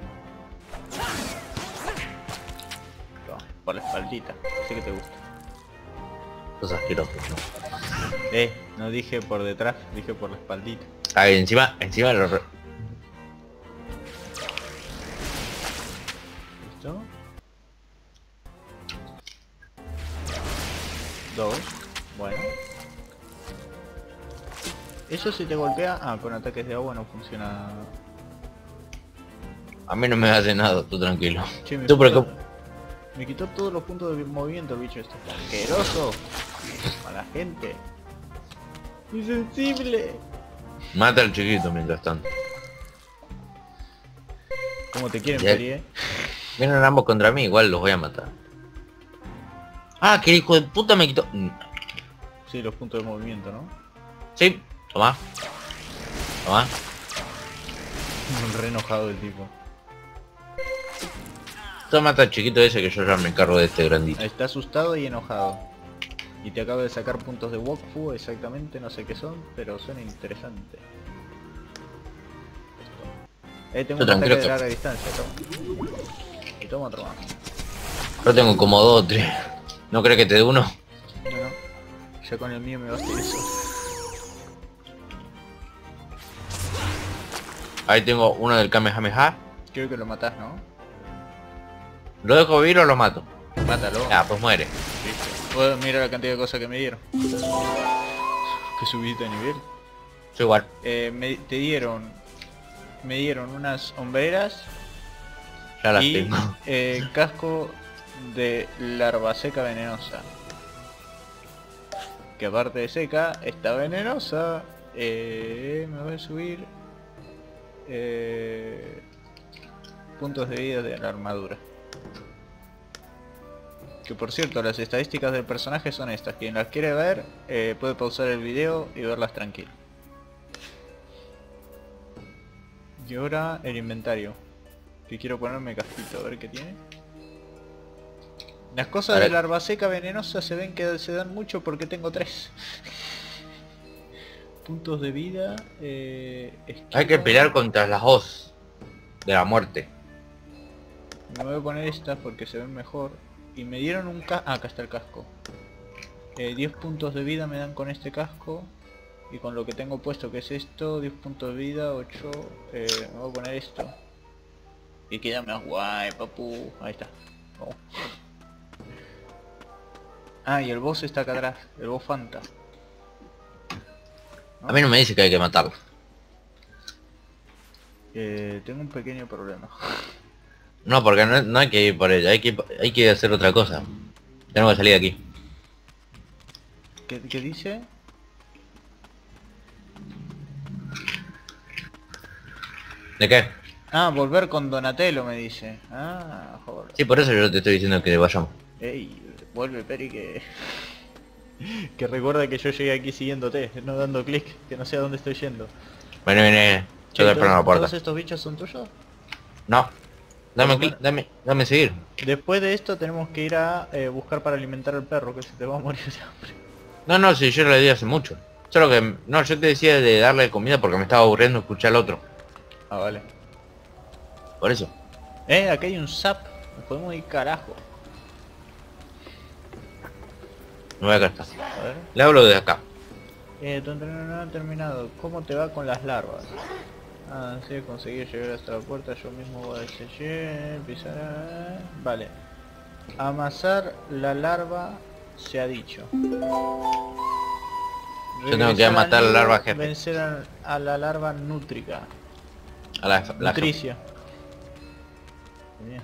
[SPEAKER 1] Toma. Por la espaldita. Sé que te gusta.
[SPEAKER 2] Sos asqueroso, ¿no?
[SPEAKER 1] Eh, no dije por detrás, dije por la espaldita.
[SPEAKER 2] Ah, y encima, encima lo... re-
[SPEAKER 1] ¿Listo? Dos. Bueno. Eso si te golpea... Ah, con ataques de agua no funciona...
[SPEAKER 2] A mí no me hace nada, tú tranquilo.
[SPEAKER 1] Che, me,
[SPEAKER 2] Tú por
[SPEAKER 1] quitó,
[SPEAKER 2] qué...
[SPEAKER 1] me quitó todos los puntos de movimiento el bicho este. Asqueroso. A la gente. Insensible.
[SPEAKER 2] Mata al chiquito mientras tanto.
[SPEAKER 1] Como te quieren,
[SPEAKER 2] Ya.
[SPEAKER 1] Peri, eh.
[SPEAKER 2] Vienen ambos contra mí, igual los voy a matar. Ah, que hijo de puta me quitó... Mm,
[SPEAKER 1] Sí, los puntos de movimiento, ¿no?
[SPEAKER 2] sí, toma. Toma.
[SPEAKER 1] Re enojado el tipo.
[SPEAKER 2] Tú mata al chiquito ese que yo ya me encargo de este grandito.
[SPEAKER 1] Está asustado y enojado. Y te acaba de sacar puntos de Wokfu, exactamente, no sé qué son, pero suena interesante. Esto. Eh, tengo
[SPEAKER 2] Yo
[SPEAKER 1] un ataque
[SPEAKER 2] tranquilo
[SPEAKER 1] de
[SPEAKER 2] que-
[SPEAKER 1] larga distancia, toma. Y toma otro más.
[SPEAKER 2] Yo tengo como dos o tres. ¿No crees que te dé uno?
[SPEAKER 1] No, no. Ya con el mío me basta eso.
[SPEAKER 2] Ahí tengo uno del Kamehameha.
[SPEAKER 1] Creo que lo matás, ¿no?
[SPEAKER 2] ¿Lo dejo vivir o lo mato?
[SPEAKER 1] Mátalo.
[SPEAKER 2] Ah, pues muere.
[SPEAKER 1] Listo. Bueno, mira la cantidad de cosas que me dieron. Que subiste de nivel.
[SPEAKER 2] Yo igual.
[SPEAKER 1] Eh, me, te dieron... Me dieron unas hombreras
[SPEAKER 2] Ya las
[SPEAKER 1] y
[SPEAKER 2] tengo.
[SPEAKER 1] eh, casco de larva seca venenosa. Que aparte de seca, está venenosa. Eh, me voy a subir eh, puntos de vida de la armadura. Que por cierto, las estadísticas del personaje son estas. Quien las quiere ver, eh, puede pausar el video y verlas tranquilo. Y ahora el inventario. Que quiero ponerme casquito, a ver qué tiene. Las cosas
[SPEAKER 2] A
[SPEAKER 1] de
[SPEAKER 2] ver.
[SPEAKER 1] larva seca venenosa se ven que se dan mucho porque tengo tres. Puntos de vida. Eh,
[SPEAKER 2] Hay que
[SPEAKER 1] esquiva.
[SPEAKER 2] pelear contra las hoz de la muerte.
[SPEAKER 1] Me voy a poner estas porque se ven mejor. Y me dieron un casco. Ah, acá está el casco. Eh, diez puntos de vida me dan con este casco. Y con lo que tengo puesto, que es esto, diez puntos de vida, ocho. Eh, me voy a poner esto. Y queda más guay, papu. Ahí está. Vamos. Ah, y el boss está acá atrás. El boss Fanta.
[SPEAKER 2] A mí no me dice que hay que matarlo.
[SPEAKER 1] Eh, tengo un pequeño problema.
[SPEAKER 2] No, porque no, no hay que ir por ella, hay que, ir- hay que hacer otra cosa. Tengo que salir de aquí.
[SPEAKER 1] ¿Qué, qué dice?
[SPEAKER 2] ¿De qué?
[SPEAKER 1] Ah, volver con Donatello me dice. Ah, joder.
[SPEAKER 2] Sí, por eso yo te estoy diciendo que vayamos.
[SPEAKER 1] Ey, vuelve Peri que... que recuerda que yo llegué aquí siguiéndote, no dando clic, que no sé a dónde estoy yendo.
[SPEAKER 2] Bueno, viene, yo te espero en la puerta.
[SPEAKER 1] ¿Todos estos bichos son tuyos?
[SPEAKER 2] No. Dame
[SPEAKER 1] Bueno,
[SPEAKER 2] clic, dame, dame seguir.
[SPEAKER 1] Después de esto tenemos que ir a eh, buscar para alimentar al perro, que se te va a morir de hambre.
[SPEAKER 2] No, no, si yo le di hace mucho. Solo que, no, yo te decía de darle comida porque me estaba aburriendo escuchar al otro.
[SPEAKER 1] Ah, vale.
[SPEAKER 2] Por eso.
[SPEAKER 1] Eh, aquí hay un sap. Nos podemos ir carajo.
[SPEAKER 2] Me voy a acá.
[SPEAKER 1] A ver.
[SPEAKER 2] Le hablo de acá.
[SPEAKER 1] Eh, tu entrenamiento no ha terminado. ¿Cómo te va con las larvas? Ah, sí, conseguí llegar hasta la puerta, yo mismo voy a desechar, pisar... Vale. Amasar la larva se ha dicho.
[SPEAKER 2] Yo tengo que
[SPEAKER 1] Regresar al
[SPEAKER 2] matar a la
[SPEAKER 1] nido,
[SPEAKER 2] larva jefe.
[SPEAKER 1] vencer a, a la larva nútrica.
[SPEAKER 2] A la, la
[SPEAKER 1] Nutricia. Bien.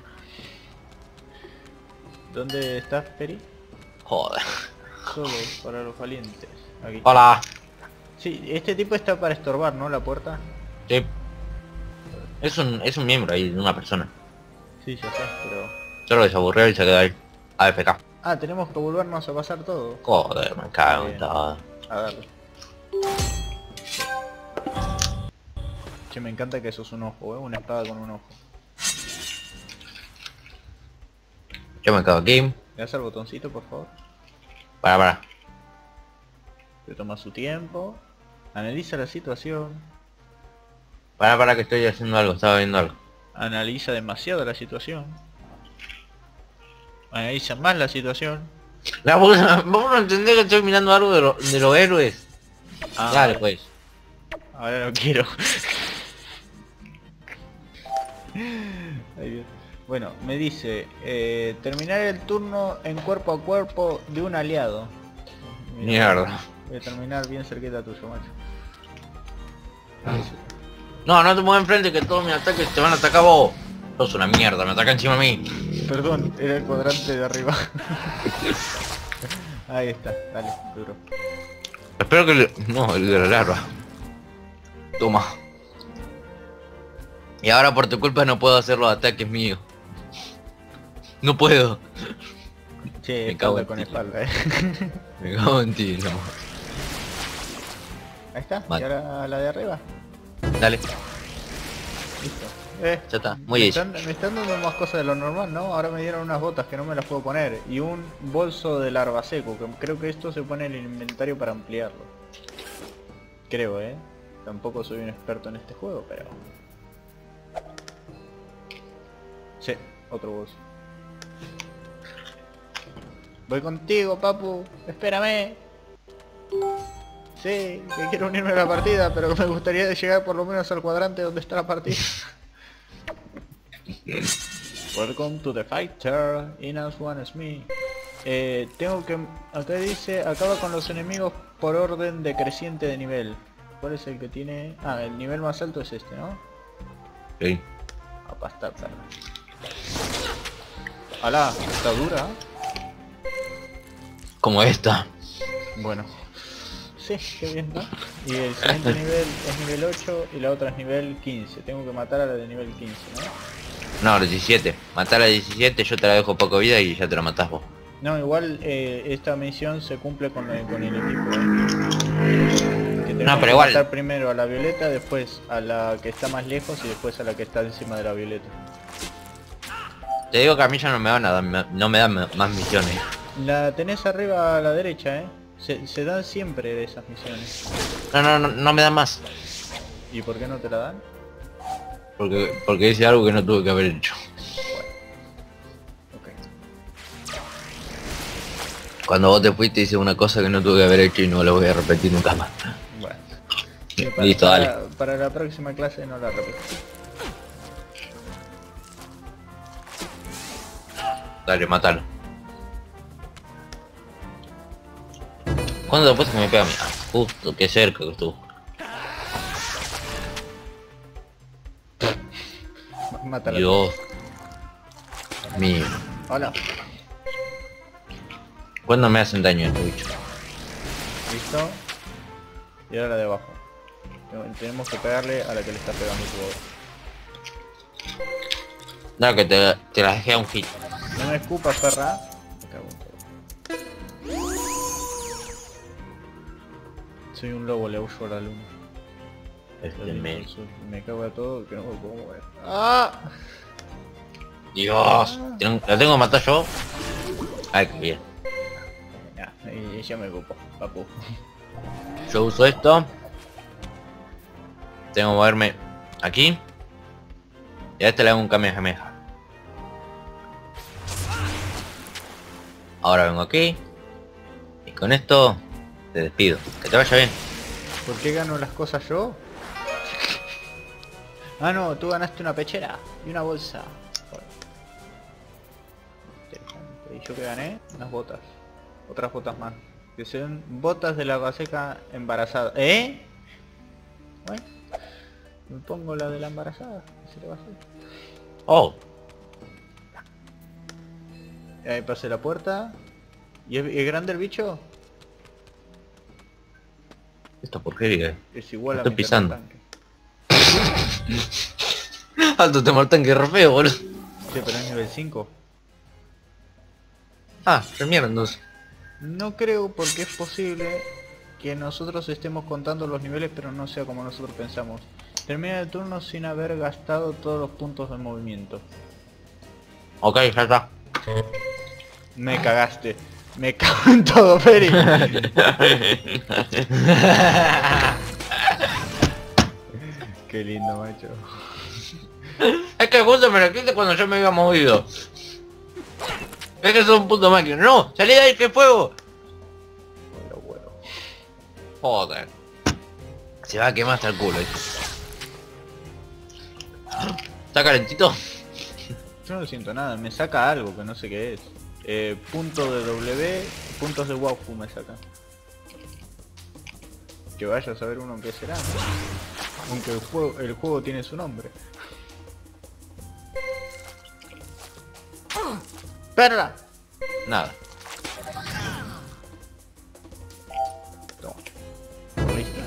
[SPEAKER 1] ¿Dónde estás, Peri?
[SPEAKER 2] Joder.
[SPEAKER 1] Solo para los valientes. Aquí.
[SPEAKER 2] Hola.
[SPEAKER 1] Sí, este tipo está para estorbar, ¿no? La puerta.
[SPEAKER 2] Sí. Es un, es un miembro ahí, una persona.
[SPEAKER 1] Sí, ya sé, pero...
[SPEAKER 2] Solo que se aburrió y se quedó ahí. A F K.
[SPEAKER 1] Ah, tenemos que volvernos a pasar todo.
[SPEAKER 2] Joder, me cago en
[SPEAKER 1] Bien.
[SPEAKER 2] todo.
[SPEAKER 1] A darle. Che, me encanta que eso es un ojo, ¿eh? Una espada con un ojo.
[SPEAKER 2] Yo me quedo aquí.
[SPEAKER 1] ¿Le das al botoncito, por favor?
[SPEAKER 2] Para, para.
[SPEAKER 1] Se toma su tiempo. Analiza la situación.
[SPEAKER 2] Para, para que estoy haciendo algo, estaba viendo algo.
[SPEAKER 1] Analiza demasiado la situación. Analiza más la situación.
[SPEAKER 2] La puta, vamos a entender que estoy mirando algo de, lo- de los héroes.
[SPEAKER 1] Ah,
[SPEAKER 2] Dale pues.
[SPEAKER 1] ahora no quiero. Ay, Dios. Bueno, me dice, eh, terminar el turno en cuerpo a cuerpo de un aliado. Mira,
[SPEAKER 2] Mierda.
[SPEAKER 1] voy a terminar bien cerquita tuyo, macho.
[SPEAKER 2] No, no te muevas enfrente que todos mis ataques te van a atacar a vos. Sos una mierda, me ataca encima a mí.
[SPEAKER 1] Perdón, era el cuadrante de arriba. Ahí está, dale, duro.
[SPEAKER 2] Espero que le... No, el de la larva. Toma. Y ahora por tu culpa no puedo hacer los ataques míos. No puedo.
[SPEAKER 1] Che,
[SPEAKER 2] Me cago
[SPEAKER 1] espalda
[SPEAKER 2] en
[SPEAKER 1] con
[SPEAKER 2] ti.
[SPEAKER 1] espalda, eh.
[SPEAKER 2] Me cago en ti, no.
[SPEAKER 1] Ahí está,
[SPEAKER 2] Vale.
[SPEAKER 1] y ahora la de arriba.
[SPEAKER 2] Dale,
[SPEAKER 1] Listo. Eh,
[SPEAKER 2] ya está, muy
[SPEAKER 1] me
[SPEAKER 2] hecho.
[SPEAKER 1] están, me están dando más cosas de lo normal, ¿no? Ahora me dieron unas botas que no me las puedo poner. Y un bolso de larva seco, que creo que esto se pone en el inventario para ampliarlo. Creo, ¿eh? Tampoco soy un experto en este juego, pero... Sí, otro bolso. Voy contigo, papu. Espérame. Sí, que quiero unirme a la partida, pero me gustaría llegar por lo menos al cuadrante donde está la partida. Welcome to the fighter, in as one as me. Eh, tengo que... Acá dice, acaba con los enemigos por orden decreciente de nivel. ¿Cuál es el que tiene...? Ah, el nivel más alto es este, ¿no?
[SPEAKER 2] Sí.
[SPEAKER 1] A pastar, perro. Alá, está dura.
[SPEAKER 2] Como esta.
[SPEAKER 1] Bueno. Sí, qué bien, ¿no? Y el siguiente nivel es nivel ocho y la otra es nivel quince. Tengo que matar a la de nivel quince, ¿no?
[SPEAKER 2] No, diecisiete. Matar a diecisiete, yo te la dejo poco vida y ya te la matás vos.
[SPEAKER 1] No, igual eh, esta misión se cumple con, el- con el equipo, ¿eh? Que tenemos
[SPEAKER 2] pero
[SPEAKER 1] que
[SPEAKER 2] igual-
[SPEAKER 1] matar primero a la violeta, después a la que está más lejos y después a la que está encima de la violeta.
[SPEAKER 2] Te digo que a mí ya no me van a dar, no me dan más misiones.
[SPEAKER 1] La tenés arriba a la derecha, ¿eh? Se, se dan siempre de esas misiones.
[SPEAKER 2] No, no, no, no me dan más.
[SPEAKER 1] ¿Y por qué no te la dan?
[SPEAKER 2] Porque, porque hice algo que no tuve que haber hecho.
[SPEAKER 1] Ok.
[SPEAKER 2] Cuando vos te fuiste hice una cosa que no tuve que haber hecho y no lo voy a repetir nunca más.
[SPEAKER 1] Bueno. Sí, para,
[SPEAKER 2] Listo,
[SPEAKER 1] para-
[SPEAKER 2] dale.
[SPEAKER 1] para la próxima clase no la repito.
[SPEAKER 2] Dale, matalo. ¿Cuándo después que me pega a mí? Ah, justo, qué cerca que estuvo.
[SPEAKER 1] Mátala.
[SPEAKER 2] Dios mío.
[SPEAKER 1] Hola.
[SPEAKER 2] ¿Cuándo me hacen daño estos bichos?
[SPEAKER 1] Listo. Y ahora la de abajo. Tenemos que pegarle a la que le está pegando tu ahora.
[SPEAKER 2] No, que te, te las dejé a un hit.
[SPEAKER 1] No me escupas, perra. Me cago en todo. Soy un lobo, le huyo a la luna.
[SPEAKER 2] Este me...
[SPEAKER 1] Me cago de todo que no me puedo mover. ¡Ah!
[SPEAKER 2] Dios, ¿tengo- ¿la tengo que matar yo? Ay, qué bien.
[SPEAKER 1] Ya, y ya me ocupo, papu.
[SPEAKER 2] Yo uso esto. Tengo que moverme aquí. Y a este le hago un Kamehameha. Ahora vengo aquí. Y con esto te despido. Que te vaya bien.
[SPEAKER 1] ¿Por qué gano las cosas yo? Ah, no, tú ganaste una pechera y una bolsa. Joder. Interesante. ¿Y yo qué gané? Unas botas. Otras botas más. Que son botas de la vaseca embarazada. ¿Eh? Bueno, me pongo la de la embarazada. ¿Qué se le va a hacer?
[SPEAKER 2] Oh,
[SPEAKER 1] Ahí pasé la puerta. ¿Y es, es grande el bicho?
[SPEAKER 2] esta porquería.
[SPEAKER 1] Es igual
[SPEAKER 2] Lo
[SPEAKER 1] a
[SPEAKER 2] estoy
[SPEAKER 1] mi
[SPEAKER 2] pisando.
[SPEAKER 1] tanque.
[SPEAKER 2] Alto te matan que re feo, boludo.
[SPEAKER 1] Sí, pero es nivel cinco.
[SPEAKER 2] Ah, qué mierda entonces.
[SPEAKER 1] No creo, porque es posible que nosotros estemos contando los niveles pero no sea como nosotros pensamos. Termina el turno sin haber gastado todos los puntos de movimiento.
[SPEAKER 2] Ok, ya está.
[SPEAKER 1] Me cagaste. Me cago en todo, Feri. Qué lindo, macho.
[SPEAKER 2] Es que justo me lo quise cuando yo me había movido. Es que sos un puto máquina. ¡No! ¡Salí de ahí, que fuego!
[SPEAKER 1] Bueno, bueno.
[SPEAKER 2] Joder. Se va a quemar hasta el culo. ¿eh? ¿Está calentito?
[SPEAKER 1] Yo no siento nada, me saca algo que no sé qué es. Eh, punto de W, puntos de Waifu me saca. Que vaya a saber uno qué será. Aunque el juego, el juego tiene su nombre. ¡Perla!
[SPEAKER 2] Nada.
[SPEAKER 1] Toma. Listo.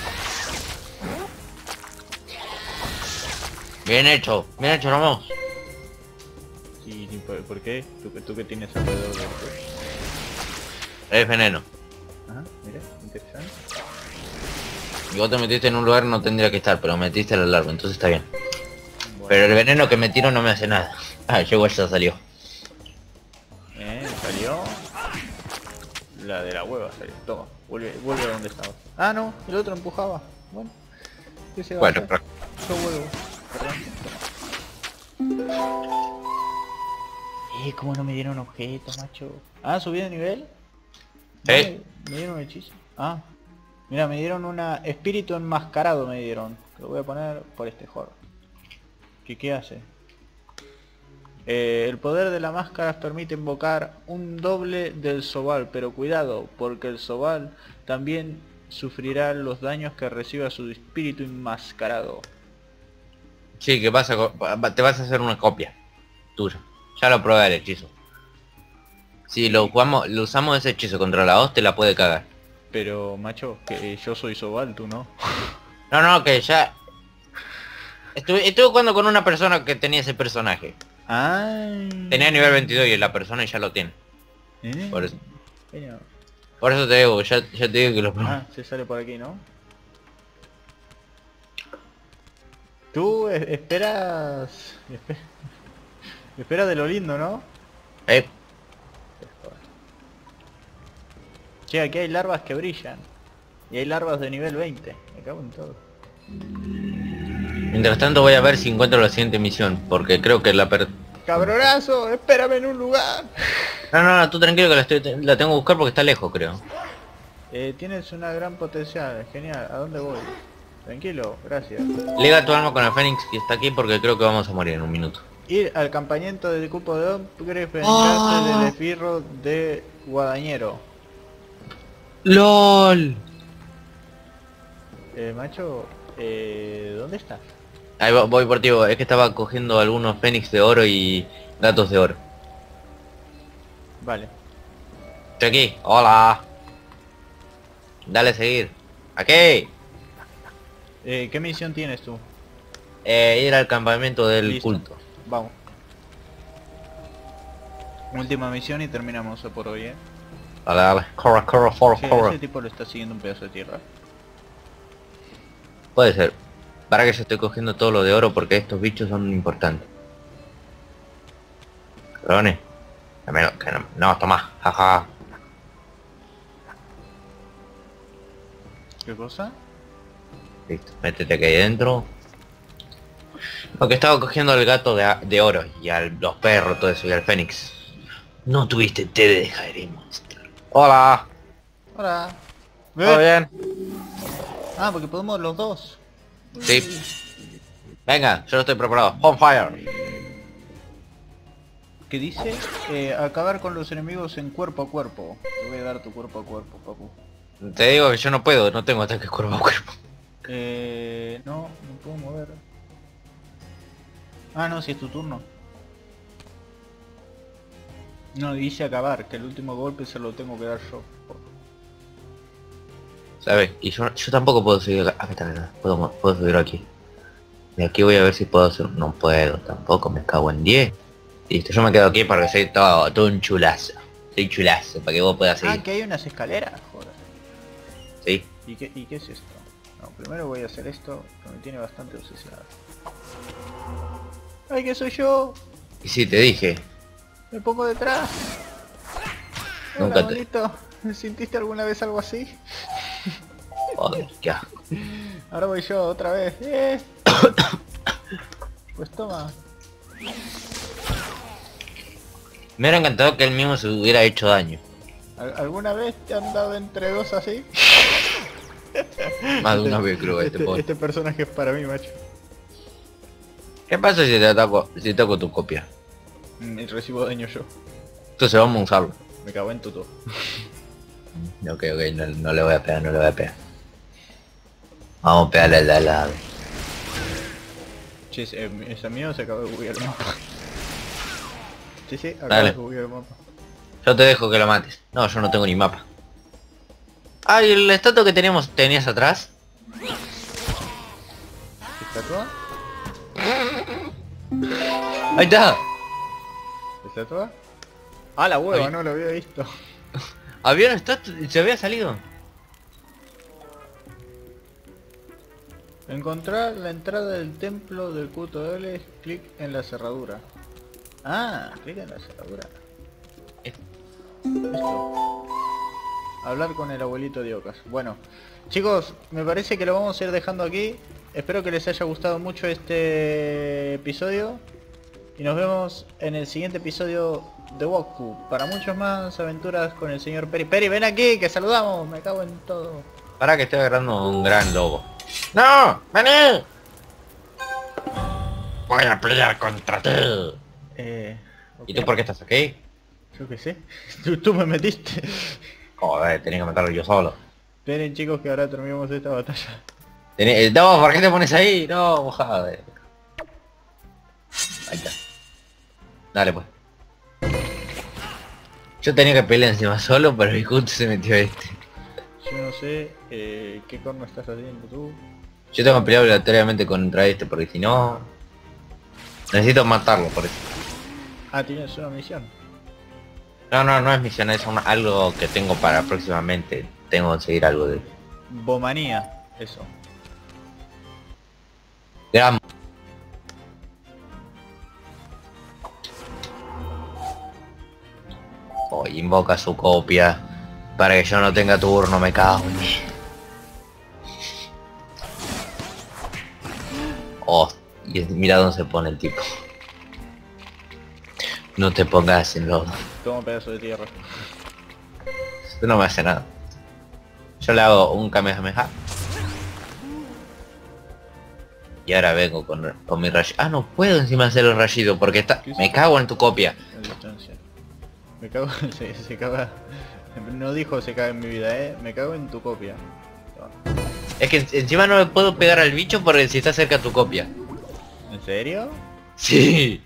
[SPEAKER 2] Bien hecho. Bien hecho, Ramos.
[SPEAKER 1] Sí, sí, ¿por, por qué? ¿Tú, que- tú que tienes alrededor de esto?
[SPEAKER 2] Es veneno.
[SPEAKER 1] Ajá, mira, interesante.
[SPEAKER 2] Y vos te metiste en un lugar no tendría que estar, pero metiste el largo, entonces está bien.
[SPEAKER 1] Bueno,
[SPEAKER 2] Pero el veneno que me tiro no me hace nada. Ah, llegó, ya salió.
[SPEAKER 1] eh, salió. La de la hueva salió. Toma, vuelve, vuelve a donde estaba. Ah, no, el otro empujaba. Bueno, ¿qué se va a
[SPEAKER 2] Bueno,
[SPEAKER 1] hacer?
[SPEAKER 2] pero-
[SPEAKER 1] Yo vuelvo. Perdón. Eh, ¿cómo no me dieron objetos, macho? Ah, ¿subí de nivel? No,
[SPEAKER 2] ¿Eh?
[SPEAKER 1] Me, me dieron un hechizo. Ah. Mira, me dieron una espíritu enmascarado, me dieron. Lo voy a poner por este juego. ¿Qué, qué hace? Eh, el poder de la máscara permite invocar un doble del Sobal, pero cuidado, porque el Sobal también sufrirá los daños que reciba su espíritu enmascarado.
[SPEAKER 2] Sí, que vas a, co- va- te vas a hacer una copia tuya. Ya lo probé el hechizo. Si lo jugamos, lo usamos ese hechizo contra la host, te la puede cagar.
[SPEAKER 1] Pero, macho, que yo soy Sobal, tú no.
[SPEAKER 2] No, no, que ya... Estuve, estuve jugando con una persona que tenía ese personaje.
[SPEAKER 1] Ah.
[SPEAKER 2] Tenía nivel veintidós y la persona ya lo tiene.
[SPEAKER 1] ¿Eh?
[SPEAKER 2] Por eso,
[SPEAKER 1] Genio.
[SPEAKER 2] por eso te digo, ya, ya te digo que lo probé.
[SPEAKER 1] Ah, se sale por aquí, ¿no? Tú e- esperas... espe- Esperas de lo lindo, ¿no?
[SPEAKER 2] Eh,
[SPEAKER 1] Che, aquí hay larvas que brillan. Y hay larvas de nivel veinte. Me cago en todo.
[SPEAKER 2] mientras tanto voy a ver si encuentro la siguiente misión, porque creo que la per...
[SPEAKER 1] ¡Cabronazo! ¡Espérame en un lugar!
[SPEAKER 2] No, no, no, tú tranquilo que la, estoy, la tengo que buscar porque está lejos, creo.
[SPEAKER 1] Eh, tienes una gran potencial. Genial. ¿A dónde voy? Tranquilo, gracias.
[SPEAKER 2] Liga tu alma con el Fénix que está aquí porque creo que vamos a morir en un minuto.
[SPEAKER 1] Ir al campamento del grupo de hombres vengarse
[SPEAKER 2] Ah.
[SPEAKER 1] del esbirro de Guadañero.
[SPEAKER 2] LOL.
[SPEAKER 1] Eh, macho, eh, ¿dónde estás?
[SPEAKER 2] Ahí vo- voy por ti, es que estaba cogiendo algunos Fénix de oro y gatos de oro.
[SPEAKER 1] Vale.
[SPEAKER 2] Estoy aquí, hola. Dale seguir. ¿Aquí?
[SPEAKER 1] Eh, ¿qué misión tienes tú?
[SPEAKER 2] Eh, ir al campamento del
[SPEAKER 1] Listo.
[SPEAKER 2] culto.
[SPEAKER 1] Vamos. Última misión y terminamos por hoy, ¿eh?
[SPEAKER 2] Dale, dale. Corre, corre, corre,
[SPEAKER 1] Che,
[SPEAKER 2] corre.
[SPEAKER 1] ese tipo lo está siguiendo un pedazo de tierra.
[SPEAKER 2] Puede ser. Para que yo estoy cogiendo todo lo de oro porque estos bichos son importantes. Cabrones. Que me lo- que no, no, toma, jaja.
[SPEAKER 1] ¿Qué cosa?
[SPEAKER 2] Listo, métete aquí dentro. Porque estaba cogiendo al gato de, a- de oro y a los perros, todo eso, y al Fénix. No tuviste té de Jairy Monster. Hola.
[SPEAKER 1] Hola.
[SPEAKER 2] ¿Todo bien?
[SPEAKER 1] Ah, porque podemos los dos.
[SPEAKER 2] Sí. Venga, yo estoy preparado. On fire.
[SPEAKER 1] ¿Qué dice? Eh, acabar con los enemigos en cuerpo a cuerpo. Te voy a dar tu cuerpo a cuerpo, papu.
[SPEAKER 2] Te digo que yo no puedo, no tengo ataques cuerpo a cuerpo.
[SPEAKER 1] Eh... No, no puedo mover. Ah, no, si es tu turno. No, dice acabar, que el último golpe se lo tengo que dar yo.
[SPEAKER 2] ¿Sabes? Y yo, yo tampoco puedo subir acá. Acá está, acá. Puedo, puedo subir aquí. Y aquí voy a ver si puedo hacer... No puedo, tampoco, me cago en diez. Listo, yo me quedo aquí porque soy todo, todo un chulazo. Soy chulazo, para que vos puedas seguir.
[SPEAKER 1] Ah, que hay unas escaleras, joder.
[SPEAKER 2] Sí.
[SPEAKER 1] ¿Y qué, ¿Y qué es esto? No, primero voy a hacer esto, que me tiene bastante obsesionado. ¡Ay, que soy yo!
[SPEAKER 2] Y sí, te dije.
[SPEAKER 1] Me pongo detrás.
[SPEAKER 2] Nunca
[SPEAKER 1] Hola,
[SPEAKER 2] te...
[SPEAKER 1] bonito. ¿Sintiste alguna vez algo así?
[SPEAKER 2] Joder, qué asco.
[SPEAKER 1] Ahora voy yo otra vez. ¡Eh! Pues toma.
[SPEAKER 2] Me hubiera encantado que él mismo se hubiera hecho daño.
[SPEAKER 1] ¿Al- ¿Alguna vez te han dado entre dos así?
[SPEAKER 2] Más de una vez creo este,
[SPEAKER 1] Este,
[SPEAKER 2] pobre.
[SPEAKER 1] este personaje es para mí, macho.
[SPEAKER 2] ¿Qué pasa si te ataco, si toco tu copia?
[SPEAKER 1] Mm, Y recibo daño yo.
[SPEAKER 2] Entonces vamos a usarlo.
[SPEAKER 1] Me cago en todo.
[SPEAKER 2] Ok, ok, no, no le voy a pegar, no le voy a pegar. Vamos a pegarle al de al lado.
[SPEAKER 1] Che, ¿es, ¿es a mí o se acaba de buguear el mapa? Sí, sí, acaba
[SPEAKER 2] Dale.
[SPEAKER 1] de buguear el mapa.
[SPEAKER 2] Yo te dejo que lo mates. No, yo no tengo ni mapa. Ah, ¿y el estatua que teníamos tenías atrás?
[SPEAKER 1] ¿Estatua?
[SPEAKER 2] Ahí está.
[SPEAKER 1] ¿Estatua? Ah, la hueva,
[SPEAKER 2] Ahí.
[SPEAKER 1] no lo había visto.
[SPEAKER 2] Había una estatua y se había salido.
[SPEAKER 1] Encontrar la entrada del templo del culto de L, clic en la cerradura. Ah, clic en la cerradura. Esto. Hablar con el abuelito de Ocas. Bueno, chicos, me parece que lo vamos a ir dejando aquí. Espero que les haya gustado mucho este episodio. Y nos vemos en el siguiente episodio de Wakfu. Para muchos más aventuras con el señor Peri. Peri, ven aquí, que saludamos. Me cago en todo.
[SPEAKER 2] Para que estoy agarrando un gran lobo. ¡No! ¡Vení! Voy a pelear contra ti.
[SPEAKER 1] Eh,
[SPEAKER 2] ¿Y
[SPEAKER 1] ok.
[SPEAKER 2] tú por qué estás aquí?
[SPEAKER 1] Yo qué sé. Tú, tú me metiste.
[SPEAKER 2] Joder, tenía que matarlo yo solo.
[SPEAKER 1] Esperen, chicos, que ahora terminamos esta batalla.
[SPEAKER 2] Tenés... No, ¿por qué te pones ahí? No, joder. Ahí está. Dale pues. Yo tenía que pelear encima solo, pero el justo se metió este.
[SPEAKER 1] Yo no sé eh, qué corno estás haciendo tú.
[SPEAKER 2] Yo tengo que pelear obligatoriamente contra este, porque si no... Necesito matarlo, por eso.
[SPEAKER 1] Ah, tienes una misión.
[SPEAKER 2] No, no, no es misión, es una- algo que tengo para próximamente. Tengo que conseguir algo de...
[SPEAKER 1] Bomanía, eso.
[SPEAKER 2] Gran... Oh, invoca su copia. Para que yo no tenga turno, me cago en... Oh, y es- mira dónde se pone el tipo. No te pongas en lodo.
[SPEAKER 1] Toma un pedazo de tierra.
[SPEAKER 2] Esto no me hace nada. Yo le hago un Kamehameha. Y ahora vengo con, con mi rayo. Ah, no puedo encima hacer el rayido porque está... Me cago en tu copia.
[SPEAKER 1] A distancia. Me cago en... Se, se caga... No dijo se caga en mi vida, eh. Me cago en tu copia. Toma.
[SPEAKER 2] Es que en- encima no le puedo pegar al bicho porque si está cerca tu copia.
[SPEAKER 1] ¿En serio?
[SPEAKER 2] Sí.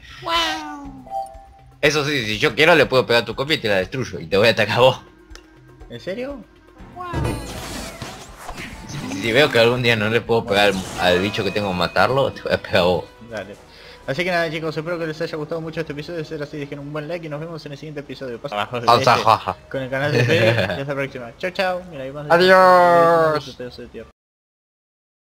[SPEAKER 2] Eso sí, si yo quiero le puedo pegar a tu copia y te la destruyo. Y te voy a atacar a vos.
[SPEAKER 1] ¿En serio?
[SPEAKER 2] Si, si veo que algún día no le puedo pegar al, al bicho que tengo que matarlo, te voy a pegar a vos.
[SPEAKER 1] Dale. Así que nada, chicos, espero que les haya gustado mucho este episodio. De ser así, dejen un buen like y nos vemos en el siguiente episodio. Pasa abajo de
[SPEAKER 2] Alza,
[SPEAKER 1] este,
[SPEAKER 2] jaja.
[SPEAKER 1] con el canal de Fede. Y hasta la próxima. Chao, chao. Mira, hay más de-
[SPEAKER 2] Adiós.
[SPEAKER 1] de pedazo de tierra.